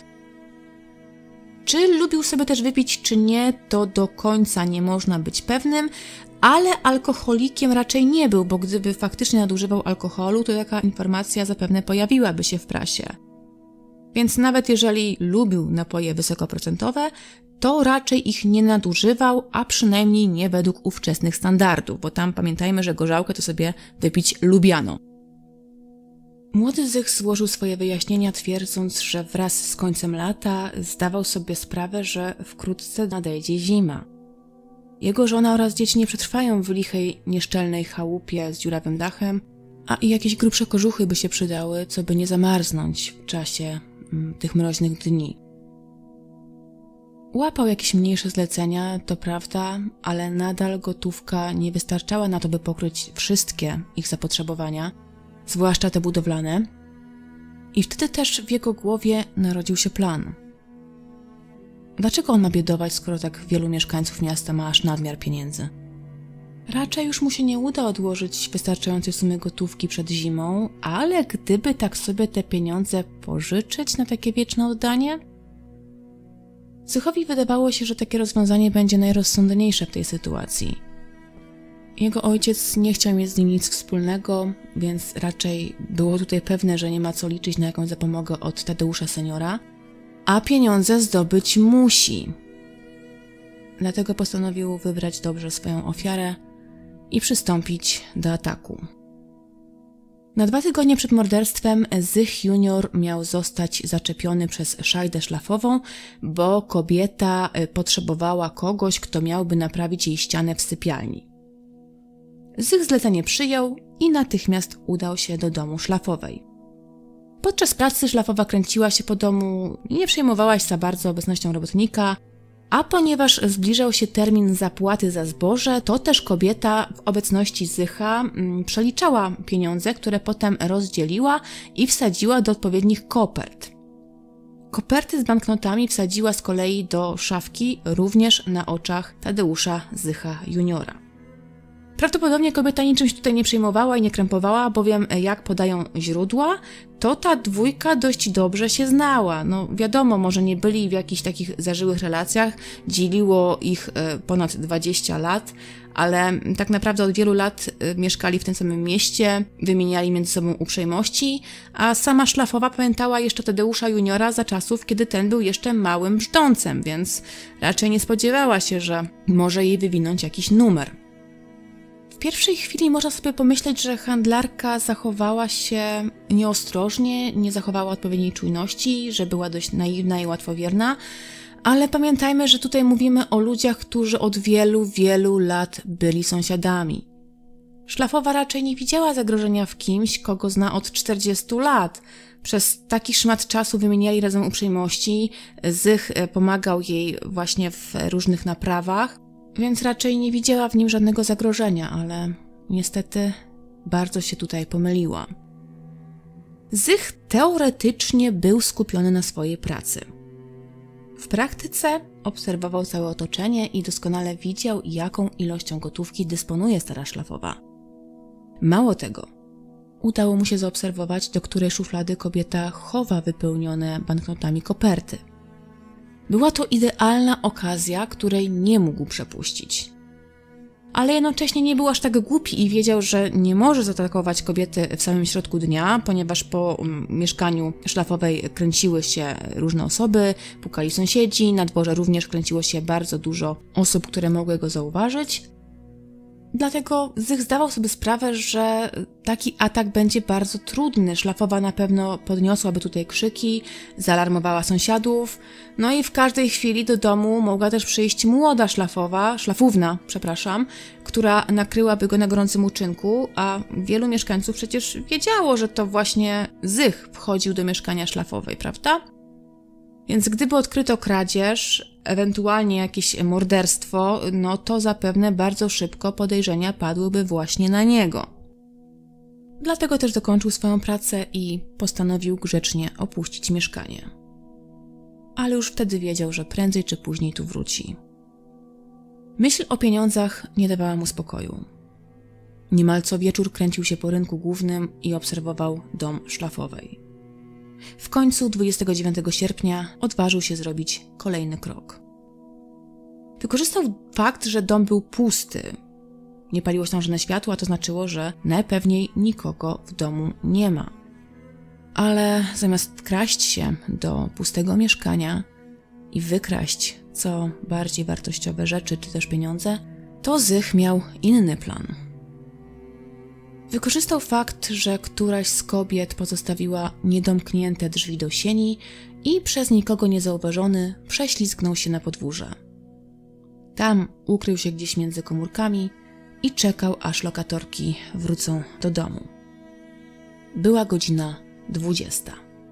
Czy lubił sobie też wypić, czy nie, to do końca nie można być pewnym, ale alkoholikiem raczej nie był, bo gdyby faktycznie nadużywał alkoholu, to taka informacja zapewne pojawiłaby się w prasie. Więc nawet jeżeli lubił napoje wysokoprocentowe, to raczej ich nie nadużywał, a przynajmniej nie według ówczesnych standardów, bo tam pamiętajmy, że gorzałkę to sobie wypić lubiano. Młody Zych złożył swoje wyjaśnienia, twierdząc, że wraz z końcem lata zdawał sobie sprawę, że wkrótce nadejdzie zima. Jego żona oraz dzieci nie przetrwają w lichej, nieszczelnej chałupie z dziurawym dachem, a i jakieś grubsze kożuchy by się przydały, co by nie zamarznąć w czasie mm, tych mroźnych dni. Łapał jakieś mniejsze zlecenia, to prawda, ale nadal gotówka nie wystarczała na to, by pokryć wszystkie ich zapotrzebowania, zwłaszcza te budowlane. I wtedy też w jego głowie narodził się plan. Dlaczego on ma biedować, skoro tak wielu mieszkańców miasta ma aż nadmiar pieniędzy? Raczej już mu się nie uda odłożyć wystarczającej sumy gotówki przed zimą, ale gdyby tak sobie te pieniądze pożyczyć na takie wieczne oddanie? Zychowi wydawało się, że takie rozwiązanie będzie najrozsądniejsze w tej sytuacji. Jego ojciec nie chciał mieć z nim nic wspólnego, więc raczej było tutaj pewne, że nie ma co liczyć na jakąś zapomogę od Tadeusza seniora, a pieniądze zdobyć musi. Dlatego postanowił wybrać dobrze swoją ofiarę i przystąpić do ataku. Na dwa tygodnie przed morderstwem Zych junior miał zostać zaczepiony przez Szajdę szlafową, bo kobieta potrzebowała kogoś, kto miałby naprawić jej ścianę w sypialni. Zych zlecenie przyjął i natychmiast udał się do domu szlafowej. Podczas pracy szlafowa kręciła się po domu i nie przejmowała się za bardzo obecnością robotnika, a ponieważ zbliżał się termin zapłaty za zboże, to też kobieta w obecności Zycha mm, przeliczała pieniądze, które potem rozdzieliła i wsadziła do odpowiednich kopert. Koperty z banknotami wsadziła z kolei do szafki również na oczach Tadeusza Zycha juniora. Prawdopodobnie kobieta niczym się tutaj nie przejmowała i nie krępowała, bowiem jak podają źródła, to ta dwójka dość dobrze się znała. No wiadomo, może nie byli w jakichś takich zażyłych relacjach, dzieliło ich ponad dwadzieścia lat, ale tak naprawdę od wielu lat mieszkali w tym samym mieście, wymieniali między sobą uprzejmości, a sama szlafowa pamiętała jeszcze Tadeusza juniora za czasów, kiedy ten był jeszcze małym brzdącem, więc raczej nie spodziewała się, że może jej wywinąć jakiś numer. W pierwszej chwili można sobie pomyśleć, że handlarka zachowała się nieostrożnie, nie zachowała odpowiedniej czujności, że była dość naiwna i łatwowierna, ale pamiętajmy, że tutaj mówimy o ludziach, którzy od wielu, wielu lat byli sąsiadami. Szlafowa raczej nie widziała zagrożenia w kimś, kogo zna od czterdziestu lat. Przez taki szmat czasu wymieniali razem uprzejmości, Zych pomagał jej właśnie w różnych naprawach, więc raczej nie widziała w nim żadnego zagrożenia, ale niestety bardzo się tutaj pomyliła. Zych teoretycznie był skupiony na swojej pracy. W praktyce obserwował całe otoczenie i doskonale widział, jaką ilością gotówki dysponuje stara szlafowa. Mało tego, udało mu się zaobserwować, do której szuflady kobieta chowa wypełnione banknotami koperty. Była to idealna okazja, której nie mógł przepuścić. Ale jednocześnie nie był aż tak głupi i wiedział, że nie może zaatakować kobiety w samym środku dnia, ponieważ po mieszkaniu szlafowej kręciły się różne osoby, pukali sąsiedzi, na dworze również kręciło się bardzo dużo osób, które mogły go zauważyć. Dlatego Zych zdawał sobie sprawę, że taki atak będzie bardzo trudny. Szlafowa na pewno podniosłaby tutaj krzyki, zaalarmowała sąsiadów, no i w każdej chwili do domu mogła też przyjść młoda szlafowa, szlafówna, przepraszam, która nakryłaby go na gorącym uczynku, a wielu mieszkańców przecież wiedziało, że to właśnie Zych wchodził do mieszkania szlafowej, prawda? Więc gdyby odkryto kradzież, ewentualnie jakieś morderstwo, no to zapewne bardzo szybko podejrzenia padłyby właśnie na niego. Dlatego też dokończył swoją pracę i postanowił grzecznie opuścić mieszkanie. Ale już wtedy wiedział, że prędzej czy później tu wróci. Myśl o pieniądzach nie dawała mu spokoju. Niemal co wieczór kręcił się po rynku głównym i obserwował dom szlafowej. W końcu dwudziestego dziewiątego sierpnia odważył się zrobić kolejny krok. Wykorzystał fakt, że dom był pusty. Nie paliło się tam żadne światło, a to znaczyło, że najpewniej nikogo w domu nie ma. Ale zamiast kraść się do pustego mieszkania i wykraść co bardziej wartościowe rzeczy czy też pieniądze, to Zych miał inny plan. Wykorzystał fakt, że któraś z kobiet pozostawiła niedomknięte drzwi do sieni i przez nikogo niezauważony prześlizgnął się na podwórze. Tam ukrył się gdzieś między komórkami i czekał, aż lokatorki wrócą do domu. Była godzina dwudziesta.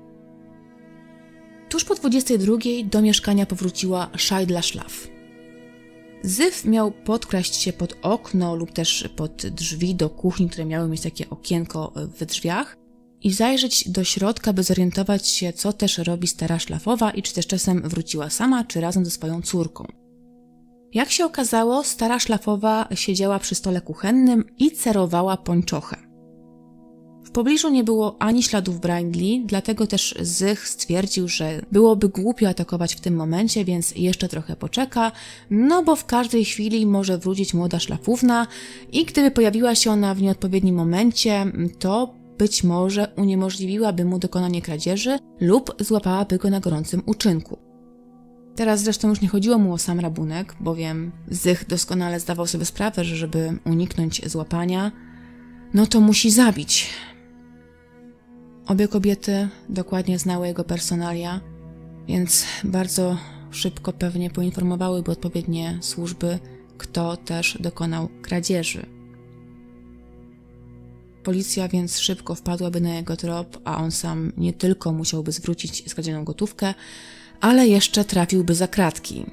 Tuż po dwudziestej drugiej do mieszkania powróciła Szajdla Szlaf. Zych miał podkraść się pod okno lub też pod drzwi do kuchni, które miały mieć takie okienko w drzwiach i zajrzeć do środka, by zorientować się, co też robi stara szlafowa i czy też czasem wróciła sama, czy razem ze swoją córką. Jak się okazało, stara szlafowa siedziała przy stole kuchennym i cerowała pończochę. W pobliżu nie było ani śladów Brindley, dlatego też Zych stwierdził, że byłoby głupio atakować w tym momencie, więc jeszcze trochę poczeka, no bo w każdej chwili może wrócić młoda szlafówna i gdyby pojawiła się ona w nieodpowiednim momencie, to być może uniemożliwiłaby mu dokonanie kradzieży lub złapałaby go na gorącym uczynku. Teraz zresztą już nie chodziło mu o sam rabunek, bowiem Zych doskonale zdawał sobie sprawę, że żeby uniknąć złapania, no to musi zabić. Obie kobiety dokładnie znały jego personalia, więc bardzo szybko pewnie poinformowałyby odpowiednie służby, kto też dokonał kradzieży. Policja więc szybko wpadłaby na jego trop, a on sam nie tylko musiałby zwrócić skradzioną gotówkę, ale jeszcze trafiłby za kratki.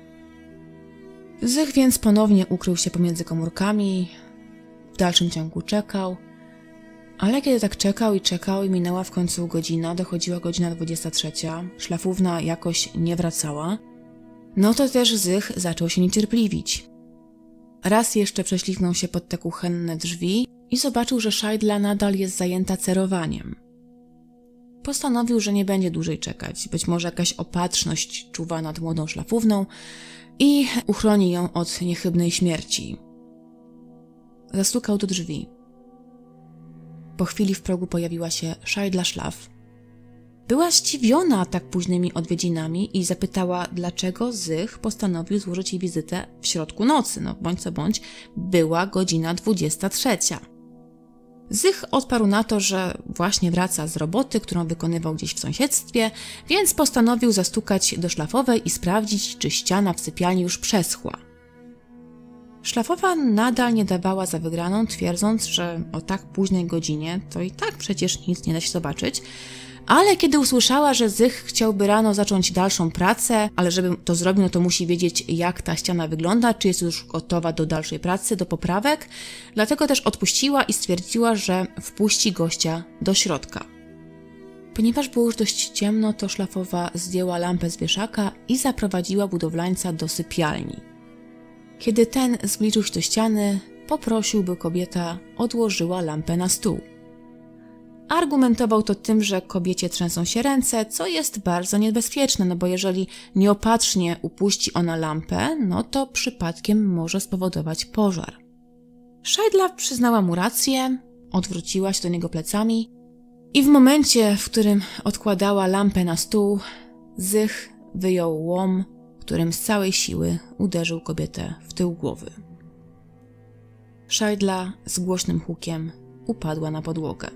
Zych więc ponownie ukrył się pomiędzy komórkami, w dalszym ciągu czekał, ale kiedy tak czekał i czekał i minęła w końcu godzina, dochodziła godzina dwudziesta trzecia, szlafówna jakoś nie wracała, no to też Zych zaczął się niecierpliwić. Raz jeszcze prześliznął się pod te kuchenne drzwi i zobaczył, że Szajdla nadal jest zajęta cerowaniem. Postanowił, że nie będzie dłużej czekać, być może jakaś opatrzność czuwa nad młodą szlafówną i uchroni ją od niechybnej śmierci. Zastukał do drzwi. Po chwili w progu pojawiła się Szajdla Szlaf. Była zdziwiona tak późnymi odwiedzinami i zapytała, dlaczego Zych postanowił złożyć jej wizytę w środku nocy. No bądź co bądź, była godzina dwudziesta trzecia. Zych odparł na to, że właśnie wraca z roboty, którą wykonywał gdzieś w sąsiedztwie, więc postanowił zastukać do szlafowej i sprawdzić, czy ściana w sypialni już przeschła. Szlafowa nadal nie dawała za wygraną, twierdząc, że o tak późnej godzinie to i tak przecież nic nie da się zobaczyć, ale kiedy usłyszała, że Zych chciałby rano zacząć dalszą pracę, ale żeby to zrobił, no to musi wiedzieć, jak ta ściana wygląda, czy jest już gotowa do dalszej pracy, do poprawek, dlatego też odpuściła i stwierdziła, że wpuści gościa do środka. Ponieważ było już dość ciemno, to szlafowa zdjęła lampę z wieszaka i zaprowadziła budowlańca do sypialni. Kiedy ten zbliżył się do ściany, poprosił, by kobieta odłożyła lampę na stół. Argumentował to tym, że kobiecie trzęsą się ręce, co jest bardzo niebezpieczne, no bo jeżeli nieopatrznie upuści ona lampę, no to przypadkiem może spowodować pożar. Szajdla przyznała mu rację, odwróciła się do niego plecami i w momencie, w którym odkładała lampę na stół, Zych wyjął łom, którym z całej siły uderzył kobietę w tył głowy. Szajdla z głośnym hukiem upadła na podłogę.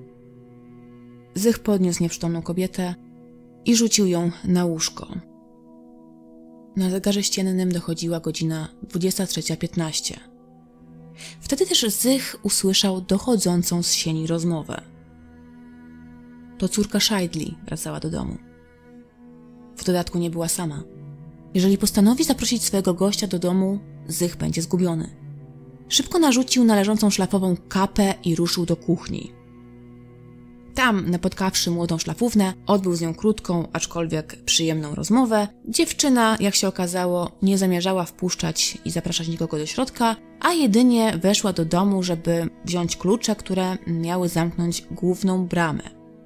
Zych podniósł nieprzytomną kobietę i rzucił ją na łóżko. Na zegarze ściennym dochodziła godzina dwudziesta trzecia piętnaście. Wtedy też Zych usłyszał dochodzącą z sieni rozmowę. To córka Szajdli wracała do domu. W dodatku nie była sama. Jeżeli postanowi zaprosić swojego gościa do domu, Zych będzie zgubiony. Szybko narzucił należącą szlafową kapę i ruszył do kuchni. Tam, napotkawszy młodą szlafównę, odbył z nią krótką, aczkolwiek przyjemną rozmowę. Dziewczyna, jak się okazało, nie zamierzała wpuszczać i zapraszać nikogo do środka, a jedynie weszła do domu, żeby wziąć klucze, które miały zamknąć główną bramę.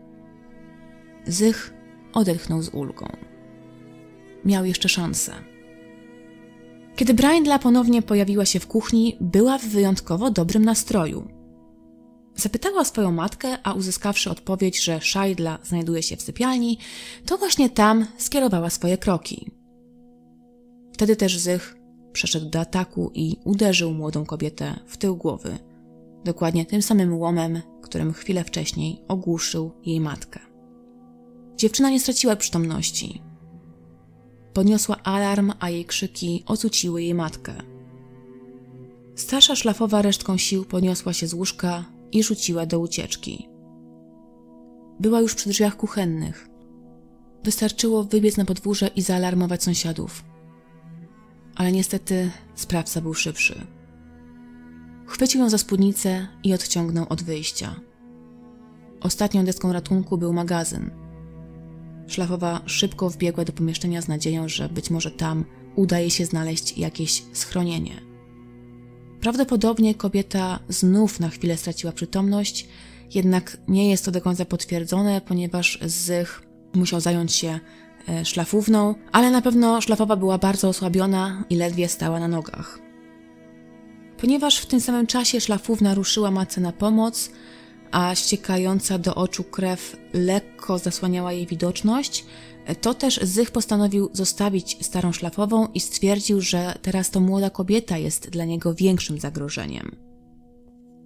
Zych odetchnął z ulgą. Miał jeszcze szansę. Kiedy Braindla ponownie pojawiła się w kuchni, była w wyjątkowo dobrym nastroju. Zapytała swoją matkę, a uzyskawszy odpowiedź, że Szajdla znajduje się w sypialni, to właśnie tam skierowała swoje kroki. Wtedy też Zych przeszedł do ataku i uderzył młodą kobietę w tył głowy, dokładnie tym samym łomem, którym chwilę wcześniej ogłuszył jej matkę. Dziewczyna nie straciła przytomności. Podniosła alarm, a jej krzyki ocuciły jej matkę. Starsza szlafowa resztką sił podniosła się z łóżka i rzuciła do ucieczki. Była już przy drzwiach kuchennych. Wystarczyło wybiec na podwórze i zaalarmować sąsiadów. Ale niestety sprawca był szybszy. Chwycił ją za spódnicę i odciągnął od wyjścia. Ostatnią deską ratunku był magazyn. Szlafowa szybko wbiegła do pomieszczenia z nadzieją, że być może tam uda jej się znaleźć jakieś schronienie. Prawdopodobnie kobieta znów na chwilę straciła przytomność, jednak nie jest to do końca potwierdzone, ponieważ Zych musiał zająć się szlafówną, ale na pewno szlafowa była bardzo osłabiona i ledwie stała na nogach. Ponieważ w tym samym czasie szlafówna ruszyła matce na pomoc, a ściekająca do oczu krew lekko zasłaniała jej widoczność, to też Zych postanowił zostawić starą szlafową i stwierdził, że teraz to młoda kobieta jest dla niego większym zagrożeniem.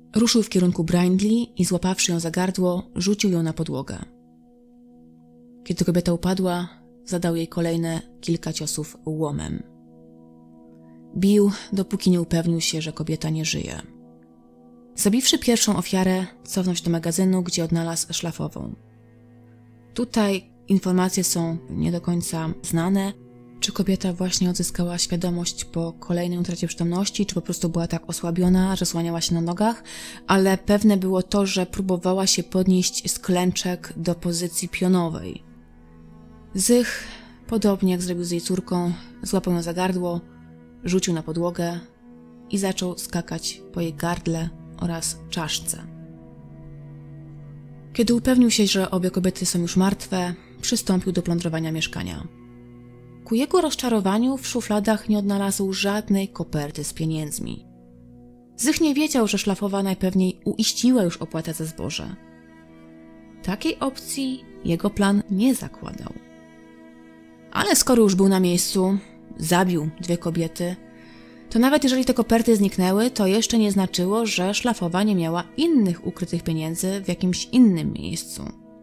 Ruszył w kierunku Brindley i złapawszy ją za gardło, rzucił ją na podłogę. Kiedy kobieta upadła, zadał jej kolejne kilka ciosów łomem. Bił, dopóki nie upewnił się, że kobieta nie żyje. Zabiwszy pierwszą ofiarę, cofnął się do magazynu, gdzie odnalazł szlafową. Tutaj informacje są nie do końca znane, czy kobieta właśnie odzyskała świadomość po kolejnej utracie przytomności, czy po prostu była tak osłabiona, że słaniała się na nogach, ale pewne było to, że próbowała się podnieść z klęczek do pozycji pionowej. Zych, podobnie jak zrobił z jej córką, złapał ją za gardło, rzucił na podłogę i zaczął skakać po jej gardle oraz czaszce. Kiedy upewnił się, że obie kobiety są już martwe, przystąpił do plądrowania mieszkania. Ku jego rozczarowaniu w szufladach nie odnalazł żadnej koperty z pieniędzmi. Zych nie wiedział, że szlafowa najpewniej uiściła już opłatę za zboże. Takiej opcji jego plan nie zakładał. Ale skoro już był na miejscu, zabił dwie kobiety, to nawet jeżeli te koperty zniknęły, to jeszcze nie znaczyło, że szlafowa nie miała innych ukrytych pieniędzy w jakimś innym miejscu.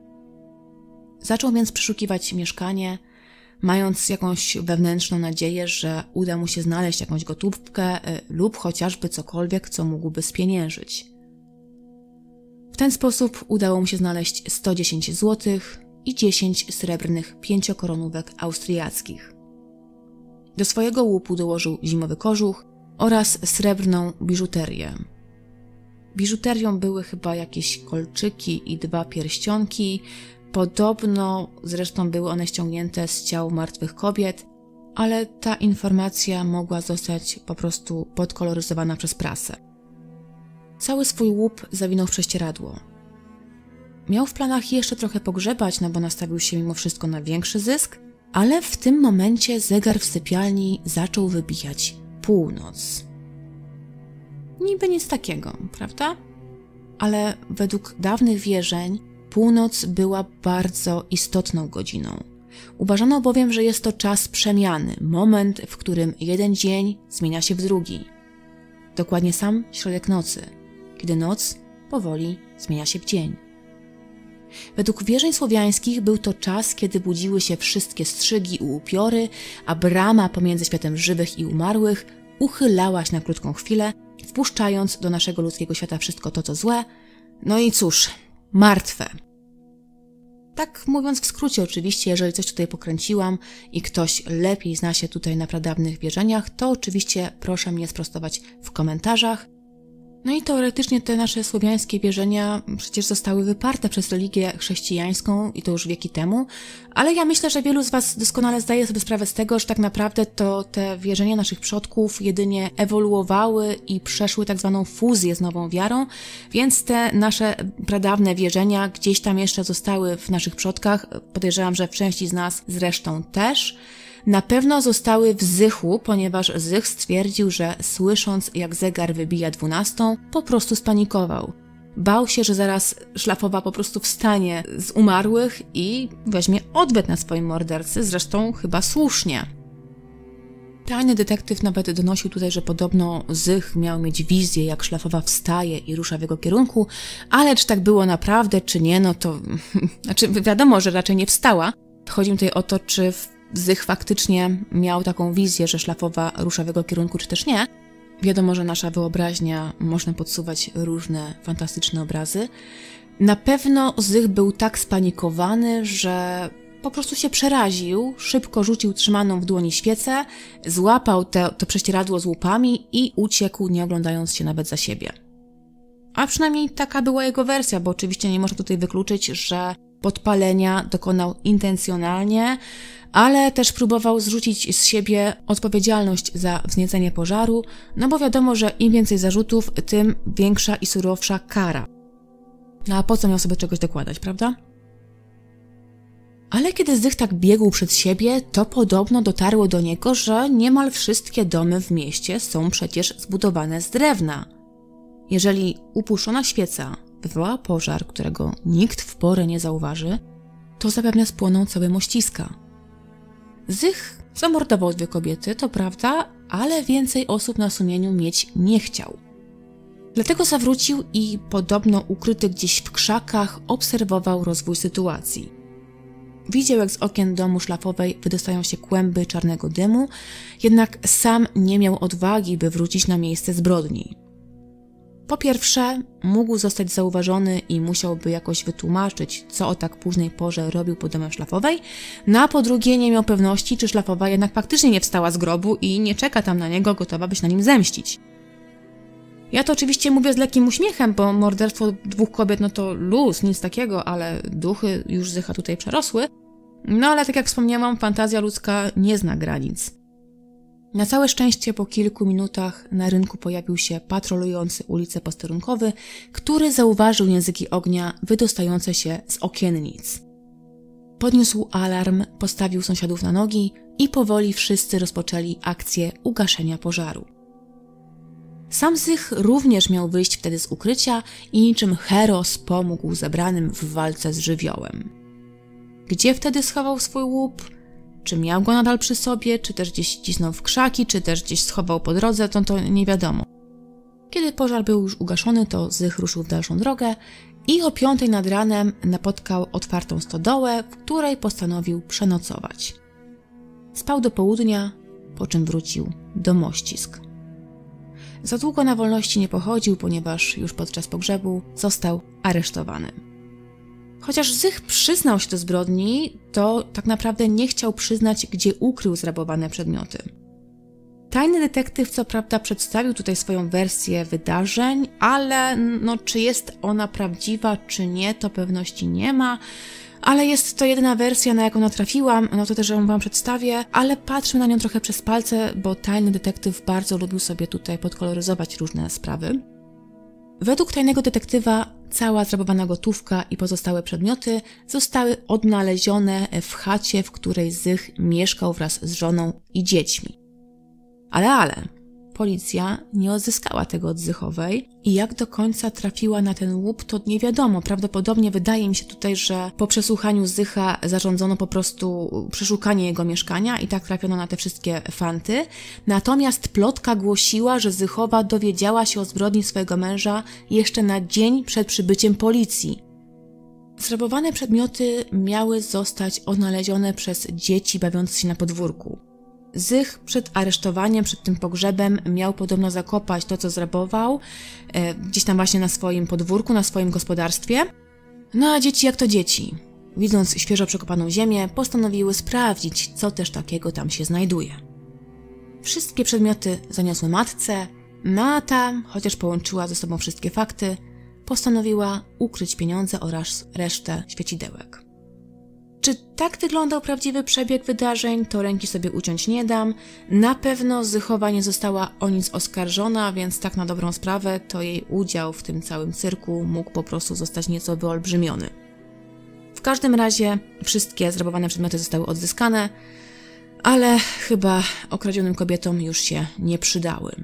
Zaczął więc przeszukiwać mieszkanie, mając jakąś wewnętrzną nadzieję, że uda mu się znaleźć jakąś gotówkę lub chociażby cokolwiek, co mógłby spieniężyć. W ten sposób udało mu się znaleźć sto dziesięć złotych i dziesięć srebrnych pięciokoronówek austriackich. Do swojego łupu dołożył zimowy kożuch oraz srebrną biżuterię. Biżuterią były chyba jakieś kolczyki i dwa pierścionki. Podobno zresztą były one ściągnięte z ciał martwych kobiet, ale ta informacja mogła zostać po prostu podkoloryzowana przez prasę. Cały swój łup zawinął w prześcieradło. Miał w planach jeszcze trochę pogrzebać, no bo nastawił się mimo wszystko na większy zysk, ale w tym momencie zegar w sypialni zaczął wybijać północ. Niby nic takiego, prawda? Ale według dawnych wierzeń północ była bardzo istotną godziną. Uważano bowiem, że jest to czas przemiany, moment, w którym jeden dzień zmienia się w drugi. Dokładnie sam środek nocy, kiedy noc powoli zmienia się w dzień. Według wierzeń słowiańskich był to czas, kiedy budziły się wszystkie strzygi i upiory, a brama pomiędzy światem żywych i umarłych uchylała się na krótką chwilę, wpuszczając do naszego ludzkiego świata wszystko to, co złe, no i cóż, martwe. Tak mówiąc w skrócie oczywiście, jeżeli coś tutaj pokręciłam i ktoś lepiej zna się tutaj na pradawnych wierzeniach, to oczywiście proszę mnie sprostować w komentarzach. No i teoretycznie te nasze słowiańskie wierzenia przecież zostały wyparte przez religię chrześcijańską i to już wieki temu, ale ja myślę, że wielu z Was doskonale zdaje sobie sprawę z tego, że tak naprawdę to te wierzenia naszych przodków jedynie ewoluowały i przeszły tak zwaną fuzję z nową wiarą, więc te nasze pradawne wierzenia gdzieś tam jeszcze zostały w naszych przodkach, podejrzewam, że w części z nas zresztą też. Na pewno zostały w Zychu, ponieważ Zych stwierdził, że słysząc jak zegar wybija dwunastą, po prostu spanikował. Bał się, że zaraz szlafowa po prostu wstanie z umarłych i weźmie odwet na swoim mordercy, zresztą chyba słusznie. Tajny detektyw nawet donosił tutaj, że podobno Zych miał mieć wizję, jak szlafowa wstaje i rusza w jego kierunku, ale czy tak było naprawdę, czy nie, no to... znaczy wiadomo, że raczej nie wstała. Chodzi mi tutaj o to, czy Zych faktycznie miał taką wizję, że szlafowa rusza w jego kierunku, czy też nie. Wiadomo, że nasza wyobraźnia można podsuwać różne fantastyczne obrazy. Na pewno Zych był tak spanikowany, że po prostu się przeraził, szybko rzucił trzymaną w dłoni świecę, złapał te, to prześcieradło z łupami i uciekł, nie oglądając się nawet za siebie. A przynajmniej taka była jego wersja, bo oczywiście nie można tutaj wykluczyć, że podpalenia dokonał intencjonalnie, ale też próbował zrzucić z siebie odpowiedzialność za wzniecenie pożaru, no bo wiadomo, że im więcej zarzutów, tym większa i surowsza kara. No a po co miał sobie czegoś dokładać, prawda? Ale kiedy Zych tak biegł przed siebie, to podobno dotarło do niego, że niemal wszystkie domy w mieście są przecież zbudowane z drewna. Jeżeli upuszczona świeca wywoła pożar, którego nikt w porę nie zauważy, to zapewne spłoną całe mościska. Zych zamordował dwie kobiety, to prawda, ale więcej osób na sumieniu mieć nie chciał. Dlatego zawrócił i podobno ukryty gdzieś w krzakach obserwował rozwój sytuacji. Widział, jak z okien domu szlafowej wydostają się kłęby czarnego dymu, jednak sam nie miał odwagi, by wrócić na miejsce zbrodni. Po pierwsze, mógł zostać zauważony i musiałby jakoś wytłumaczyć, co o tak późnej porze robił pod domem szlafowej, no a po drugie nie miał pewności, czy szlafowa jednak faktycznie nie wstała z grobu i nie czeka tam na niego, gotowa by się na nim zemścić. Ja to oczywiście mówię z lekkim uśmiechem, bo morderstwo dwóch kobiet no to luz, nic takiego, ale duchy już Zycha tutaj przerosły. No ale tak jak wspomniałam, fantazja ludzka nie zna granic. Na całe szczęście po kilku minutach na rynku pojawił się patrolujący ulicę posterunkowy, który zauważył języki ognia wydostające się z okiennic. Podniósł alarm, postawił sąsiadów na nogi i powoli wszyscy rozpoczęli akcję ugaszenia pożaru. Sam Zych również miał wyjść wtedy z ukrycia i niczym Heros pomógł zebranym w walce z żywiołem. Gdzie wtedy schował swój łup? Czy miał go nadal przy sobie, czy też gdzieś cisnął w krzaki, czy też gdzieś schował po drodze, to, to nie wiadomo. Kiedy pożar był już ugaszony, to Zych ruszył w dalszą drogę i o piątej nad ranem napotkał otwartą stodołę, w której postanowił przenocować. Spał do południa, po czym wrócił do Mościsk. Za długo na wolności nie pochodził, ponieważ już podczas pogrzebu został aresztowany. Chociaż Zych przyznał się do zbrodni, to tak naprawdę nie chciał przyznać, gdzie ukrył zrabowane przedmioty. Tajny detektyw co prawda przedstawił tutaj swoją wersję wydarzeń, ale no, czy jest ona prawdziwa, czy nie, to pewności nie ma. Ale jest to jedyna wersja, na jaką natrafiłam, no to też ją wam przedstawię, ale patrzmy na nią trochę przez palce, bo tajny detektyw bardzo lubił sobie tutaj podkoloryzować różne sprawy. Według tajnego detektywa cała zrabowana gotówka i pozostałe przedmioty zostały odnalezione w chacie, w której Zych mieszkał wraz z żoną i dziećmi. Ale, ale, policja nie odzyskała tego od Zychowej i jak do końca trafiła na ten łup, to nie wiadomo. Prawdopodobnie wydaje mi się tutaj, że po przesłuchaniu Zycha zarządzono po prostu przeszukanie jego mieszkania i tak trafiono na te wszystkie fanty. Natomiast plotka głosiła, że Zychowa dowiedziała się o zbrodni swojego męża jeszcze na dzień przed przybyciem policji. Zrabowane przedmioty miały zostać odnalezione przez dzieci bawiące się na podwórku. Zych przed aresztowaniem, przed tym pogrzebem miał podobno zakopać to, co zrabował, e, gdzieś tam właśnie na swoim podwórku, na swoim gospodarstwie. No a dzieci jak to dzieci. Widząc świeżo przekopaną ziemię, postanowiły sprawdzić, co też takiego tam się znajduje. Wszystkie przedmioty zaniosły matce, no a ta, chociaż połączyła ze sobą wszystkie fakty, postanowiła ukryć pieniądze oraz resztę świecidełek. Czy tak wyglądał prawdziwy przebieg wydarzeń, to ręki sobie uciąć nie dam. Na pewno Zychowa nie została o nic oskarżona, więc tak na dobrą sprawę to jej udział w tym całym cyrku mógł po prostu zostać nieco wyolbrzymiony. W każdym razie wszystkie zrabowane przedmioty zostały odzyskane, ale chyba okradzionym kobietom już się nie przydały.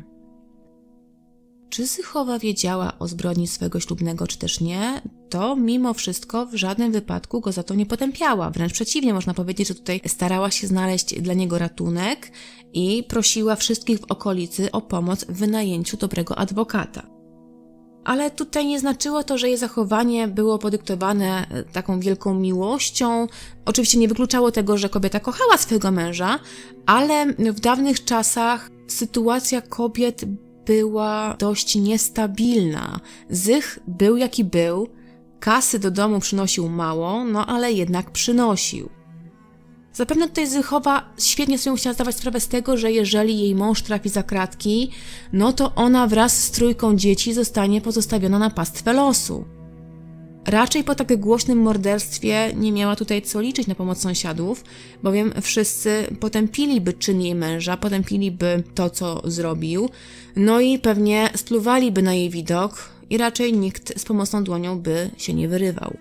Czy Zychowa wiedziała o zbrodni swego ślubnego, czy też nie, to mimo wszystko w żadnym wypadku go za to nie potępiała. Wręcz przeciwnie, można powiedzieć, że tutaj starała się znaleźć dla niego ratunek i prosiła wszystkich w okolicy o pomoc w wynajęciu dobrego adwokata. Ale tutaj nie znaczyło to, że jej zachowanie było podyktowane taką wielką miłością. Oczywiście nie wykluczało tego, że kobieta kochała swojego męża, ale w dawnych czasach sytuacja kobiet była dość niestabilna. Zych był jaki był, kasy do domu przynosił mało, no ale jednak przynosił. Zapewne tutaj Zychowa świetnie sobie chciała zdawać sprawę z tego, że jeżeli jej mąż trafi za kratki, no to ona wraz z trójką dzieci zostanie pozostawiona na pastwę losu. Raczej po tak głośnym morderstwie nie miała tutaj co liczyć na pomoc sąsiadów, bowiem wszyscy potępiliby czyn jej męża, potępiliby to, co zrobił, no i pewnie spluwaliby na jej widok i raczej nikt z pomocną dłonią by się nie wyrywał.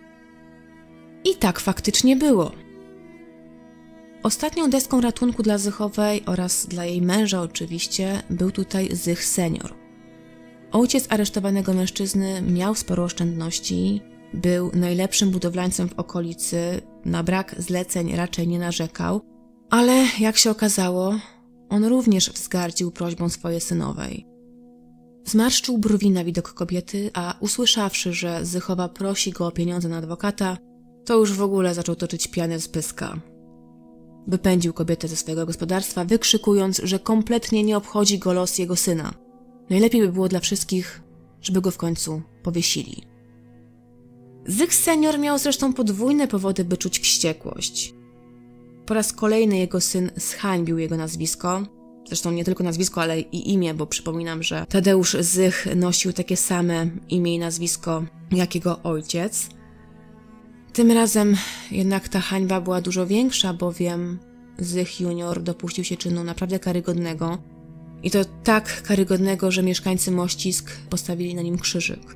I tak faktycznie było. Ostatnią deską ratunku dla Zychowej oraz dla jej męża oczywiście był tutaj Zych senior. Ojciec aresztowanego mężczyzny miał sporo oszczędności, był najlepszym budowlańcem w okolicy, na brak zleceń raczej nie narzekał, ale jak się okazało, on również wzgardził prośbą swojej synowej. Zmarszczył brwi na widok kobiety, a usłyszawszy, że Zychowa prosi go o pieniądze na adwokata, to już w ogóle zaczął toczyć pianę z pyska. Wypędził kobietę ze swojego gospodarstwa, wykrzykując, że kompletnie nie obchodzi go los jego syna. Najlepiej by było dla wszystkich, żeby go w końcu powiesili. Zych senior miał zresztą podwójne powody, by czuć wściekłość. Po raz kolejny jego syn zhańbił jego nazwisko, zresztą nie tylko nazwisko, ale i imię, bo przypominam, że Tadeusz Zych nosił takie same imię i nazwisko jak jego ojciec. Tym razem jednak ta hańba była dużo większa, bowiem Zych junior dopuścił się czynu naprawdę karygodnego. I to tak karygodnego, że mieszkańcy Mościsk postawili na nim krzyżyk.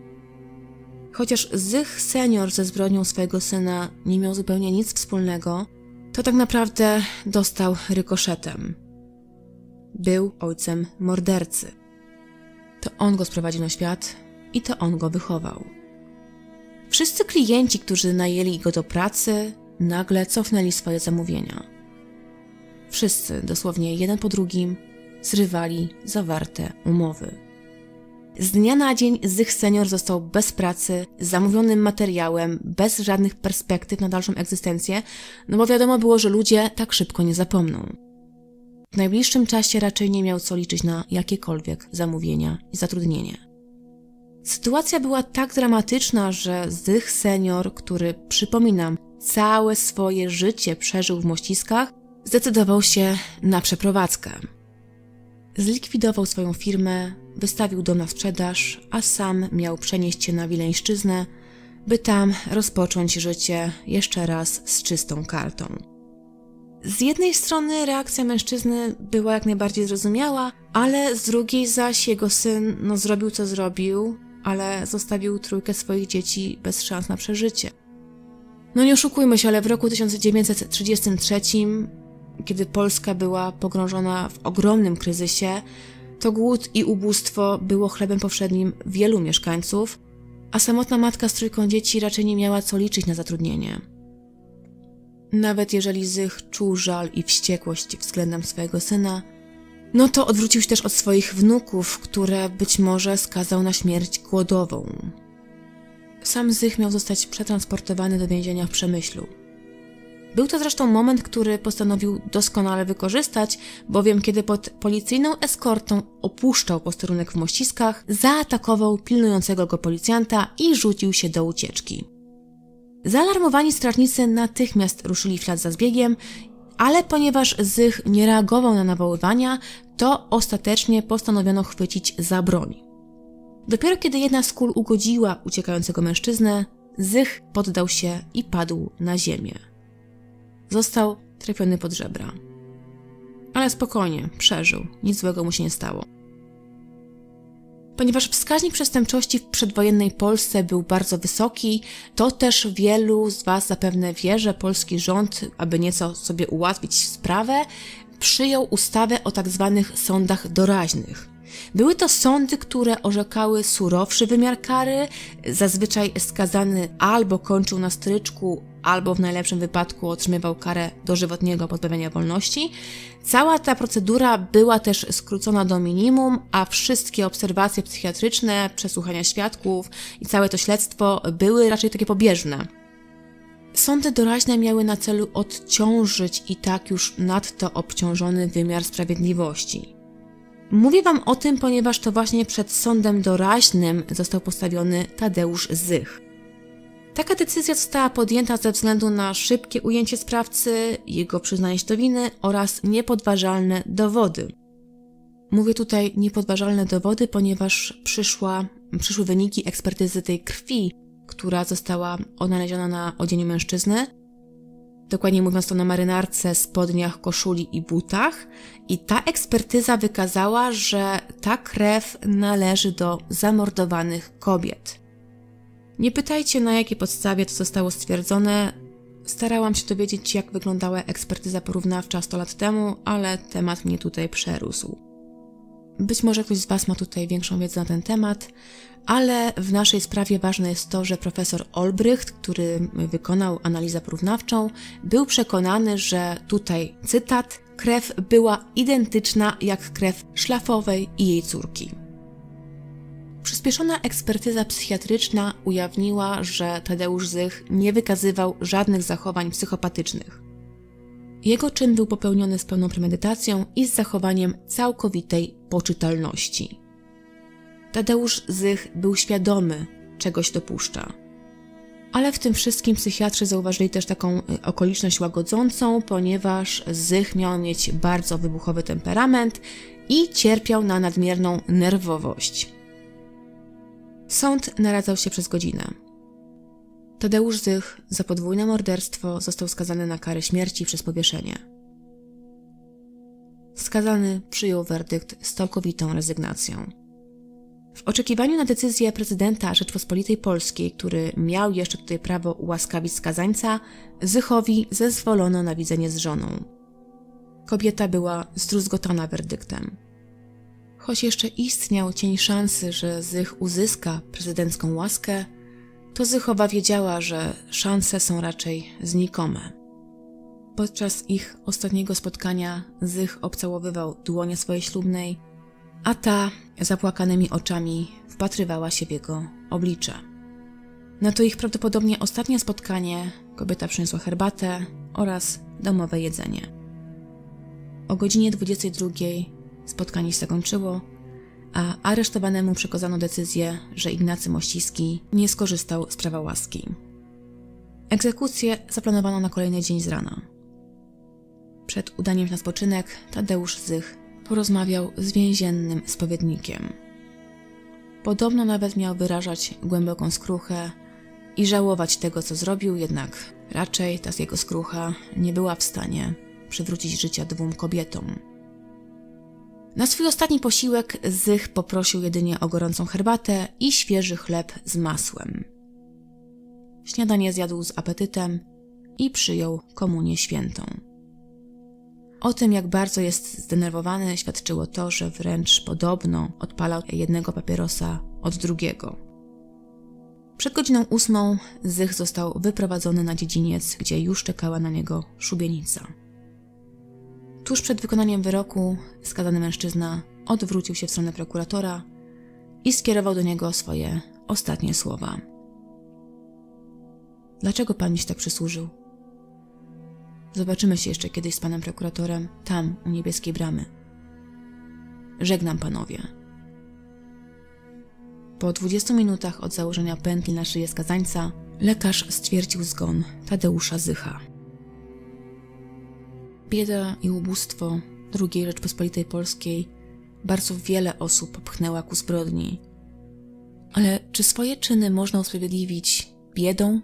Chociaż Zych senior ze zbrodnią swojego syna nie miał zupełnie nic wspólnego, to tak naprawdę dostał rykoszetem. Był ojcem mordercy. To on go sprowadził na świat i to on go wychował. Wszyscy klienci, którzy najęli go do pracy, nagle cofnęli swoje zamówienia. Wszyscy, dosłownie jeden po drugim, zrywali zawarte umowy. Z dnia na dzień Zych senior został bez pracy, z zamówionym materiałem, bez żadnych perspektyw na dalszą egzystencję, no bo wiadomo było, że ludzie tak szybko nie zapomną. W najbliższym czasie raczej nie miał co liczyć na jakiekolwiek zamówienia i zatrudnienie. Sytuacja była tak dramatyczna, że Zych senior, który, przypominam, całe swoje życie przeżył w Mościskach, zdecydował się na przeprowadzkę. Zlikwidował swoją firmę, wystawił dom na sprzedaż, a sam miał przenieść się na Wileńszczyznę, by tam rozpocząć życie jeszcze raz z czystą kartą. Z jednej strony reakcja mężczyzny była jak najbardziej zrozumiała, ale z drugiej zaś jego syn no zrobił co zrobił, ale zostawił trójkę swoich dzieci bez szans na przeżycie. No nie oszukujmy się, ale w roku tysiąc dziewięćset trzydziestym trzecim, kiedy Polska była pogrążona w ogromnym kryzysie, to głód i ubóstwo było chlebem powszednim wielu mieszkańców, a samotna matka z trójką dzieci raczej nie miała co liczyć na zatrudnienie. Nawet jeżeli Zych czuł żal i wściekłość względem swojego syna, no to odwrócił się też od swoich wnuków, które być może skazał na śmierć głodową. Sam Zych miał zostać przetransportowany do więzienia w Przemyślu. Był to zresztą moment, który postanowił doskonale wykorzystać, bowiem kiedy pod policyjną eskortą opuszczał posterunek w Mościskach, zaatakował pilnującego go policjanta i rzucił się do ucieczki. Zaalarmowani strażnicy natychmiast ruszyli w ślad za zbiegiem, ale ponieważ Zych nie reagował na nawoływania, to ostatecznie postanowiono chwycić za broń. Dopiero kiedy jedna z kul ugodziła uciekającego mężczyznę, Zych poddał się i padł na ziemię. Został trafiony pod żebra. Ale spokojnie, przeżył, nic złego mu się nie stało. Ponieważ wskaźnik przestępczości w przedwojennej Polsce był bardzo wysoki, to też wielu z Was zapewne wie, że polski rząd, aby nieco sobie ułatwić sprawę, przyjął ustawę o tak zwanych sądach doraźnych. Były to sądy, które orzekały surowszy wymiar kary, zazwyczaj skazany albo kończył na stryczku, albo w najlepszym wypadku otrzymywał karę dożywotniego pozbawienia wolności. Cała ta procedura była też skrócona do minimum, a wszystkie obserwacje psychiatryczne, przesłuchania świadków i całe to śledztwo były raczej takie pobieżne. Sądy doraźne miały na celu odciążyć i tak już nadto obciążony wymiar sprawiedliwości. Mówię Wam o tym, ponieważ to właśnie przed sądem doraźnym został postawiony Tadeusz Zych. Taka decyzja została podjęta ze względu na szybkie ujęcie sprawcy, jego przyznanie się do winy oraz niepodważalne dowody. Mówię tutaj niepodważalne dowody, ponieważ przyszła, przyszły wyniki ekspertyzy tej krwi, która została odnaleziona na odzieniu mężczyzny. Dokładnie mówiąc to na marynarce, spodniach, koszuli i butach. I ta ekspertyza wykazała, że ta krew należy do zamordowanych kobiet. Nie pytajcie, na jakiej podstawie to zostało stwierdzone. Starałam się dowiedzieć, jak wyglądała ekspertyza porównawcza sto lat temu, ale temat mnie tutaj przerósł. Być może ktoś z Was ma tutaj większą wiedzę na ten temat, ale w naszej sprawie ważne jest to, że profesor Olbrycht, który wykonał analizę porównawczą, był przekonany, że tutaj, cytat, krew była identyczna jak krew Szlafowej i jej córki. Przyspieszona ekspertyza psychiatryczna ujawniła, że Tadeusz Zych nie wykazywał żadnych zachowań psychopatycznych. Jego czyn był popełniony z pełną premedytacją i z zachowaniem całkowitej poczytalności. Tadeusz Zych był świadomy, czego się dopuszcza. Ale w tym wszystkim psychiatrzy zauważyli też taką okoliczność łagodzącą, ponieważ Zych miał mieć bardzo wybuchowy temperament i cierpiał na nadmierną nerwowość. Sąd naradzał się przez godzinę. Tadeusz Zych za podwójne morderstwo został skazany na karę śmierci przez powieszenie. Skazany przyjął werdykt z całkowitą rezygnacją. W oczekiwaniu na decyzję prezydenta Rzeczpospolitej Polskiej, który miał jeszcze tutaj prawo ułaskawić skazańca, Zychowi zezwolono na widzenie z żoną. Kobieta była zdruzgotana werdyktem. Choć jeszcze istniał cień szansy, że Zych uzyska prezydencką łaskę, to Zychowa wiedziała, że szanse są raczej znikome. Podczas ich ostatniego spotkania Zych obcałowywał dłonie swojej ślubnej, a ta zapłakanymi oczami wpatrywała się w jego oblicze. Na to ich prawdopodobnie ostatnie spotkanie kobieta przyniosła herbatę oraz domowe jedzenie. O godzinie dwudziestej drugiej spotkanie się zakończyło, a aresztowanemu przekazano decyzję, że Ignacy Mościski nie skorzystał z prawa łaski. Egzekucję zaplanowano na kolejny dzień z rana. Przed udaniem się na spoczynek Tadeusz Zych porozmawiał z więziennym spowiednikiem. Podobno nawet miał wyrażać głęboką skruchę i żałować tego, co zrobił, jednak raczej ta jego skrucha nie była w stanie przywrócić życia dwóm kobietom. Na swój ostatni posiłek Zych poprosił jedynie o gorącą herbatę i świeży chleb z masłem. Śniadanie zjadł z apetytem i przyjął komunię świętą. O tym, jak bardzo jest zdenerwowany, świadczyło to, że wręcz podobno odpalał jednego papierosa od drugiego. Przed godziną ósmą Zych został wyprowadzony na dziedziniec, gdzie już czekała na niego szubienica. Tuż przed wykonaniem wyroku skazany mężczyzna odwrócił się w stronę prokuratora i skierował do niego swoje ostatnie słowa. Dlaczego pan mi się tak przysłużył? Zobaczymy się jeszcze kiedyś z panem prokuratorem, tam, u Niebieskiej Bramy. Żegnam, panowie. Po dwudziestu minutach od założenia pętli na szyję skazańca, lekarz stwierdził zgon Tadeusza Zycha. Bieda i ubóstwo drugiej Rzeczpospolitej Polskiej bardzo wiele osób popchnęła ku zbrodni. Ale czy swoje czyny można usprawiedliwić biedą?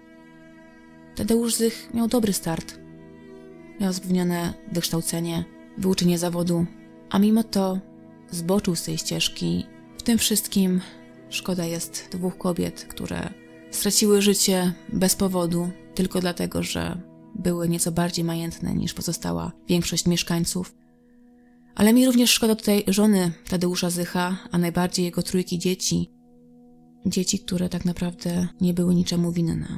Tadeusz Zych miał dobry start. Miał zapewnione wykształcenie, wyuczenie zawodu, a mimo to zboczył z tej ścieżki. W tym wszystkim szkoda jest dwóch kobiet, które straciły życie bez powodu, tylko dlatego, że były nieco bardziej majętne niż pozostała większość mieszkańców. Ale mi również szkoda tutaj żony Tadeusza Zycha, a najbardziej jego trójki dzieci. Dzieci, które tak naprawdę nie były niczemu winne.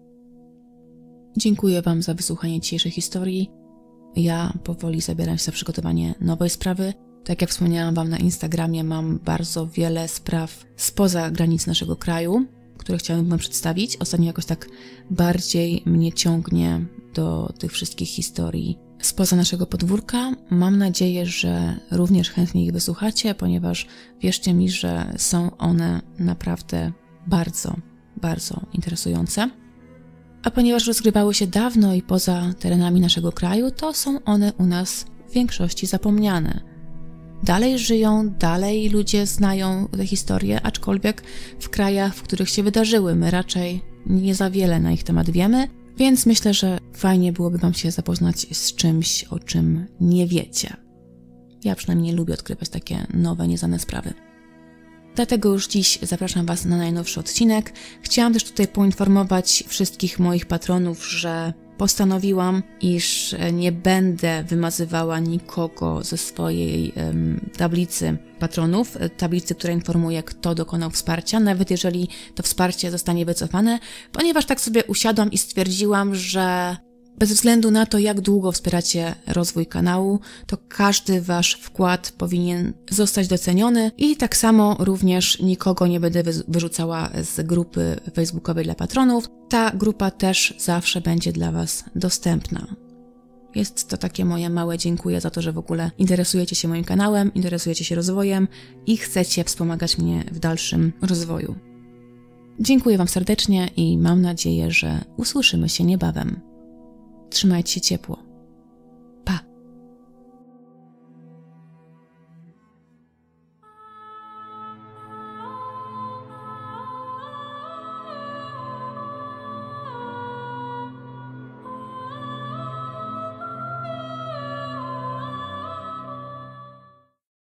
Dziękuję wam za wysłuchanie dzisiejszej historii. Ja powoli zabieram się za przygotowanie nowej sprawy. Tak jak wspomniałam wam na Instagramie, mam bardzo wiele spraw spoza granic naszego kraju, które chciałabym wam przedstawić. Ostatnio jakoś tak bardziej mnie ciągnie do tych wszystkich historii spoza naszego podwórka. Mam nadzieję, że również chętnie ich wysłuchacie, ponieważ wierzcie mi, że są one naprawdę bardzo, bardzo interesujące. A ponieważ rozgrywały się dawno i poza terenami naszego kraju, to są one u nas w większości zapomniane. Dalej żyją, dalej ludzie znają te historie, aczkolwiek w krajach, w których się wydarzyły, my raczej nie za wiele na ich temat wiemy, więc myślę, że fajnie byłoby wam się zapoznać z czymś, o czym nie wiecie. Ja przynajmniej lubię odkrywać takie nowe, nieznane sprawy. Dlatego już dziś zapraszam was na najnowszy odcinek. Chciałam też tutaj poinformować wszystkich moich patronów, że postanowiłam, iż nie będę wymazywała nikogo ze swojej um, tablicy patronów, tablicy, która informuje, kto dokonał wsparcia, nawet jeżeli to wsparcie zostanie wycofane, ponieważ tak sobie usiadłam i stwierdziłam, że Bez względu na to, jak długo wspieracie rozwój kanału, to każdy wasz wkład powinien zostać doceniony i tak samo również nikogo nie będę wyrzucała z grupy facebookowej dla patronów. Ta grupa też zawsze będzie dla was dostępna. Jest to takie moje małe dziękuję za to, że w ogóle interesujecie się moim kanałem, interesujecie się rozwojem i chcecie wspomagać mnie w dalszym rozwoju. Dziękuję wam serdecznie i mam nadzieję, że usłyszymy się niebawem. Trzymajcie się ciepło.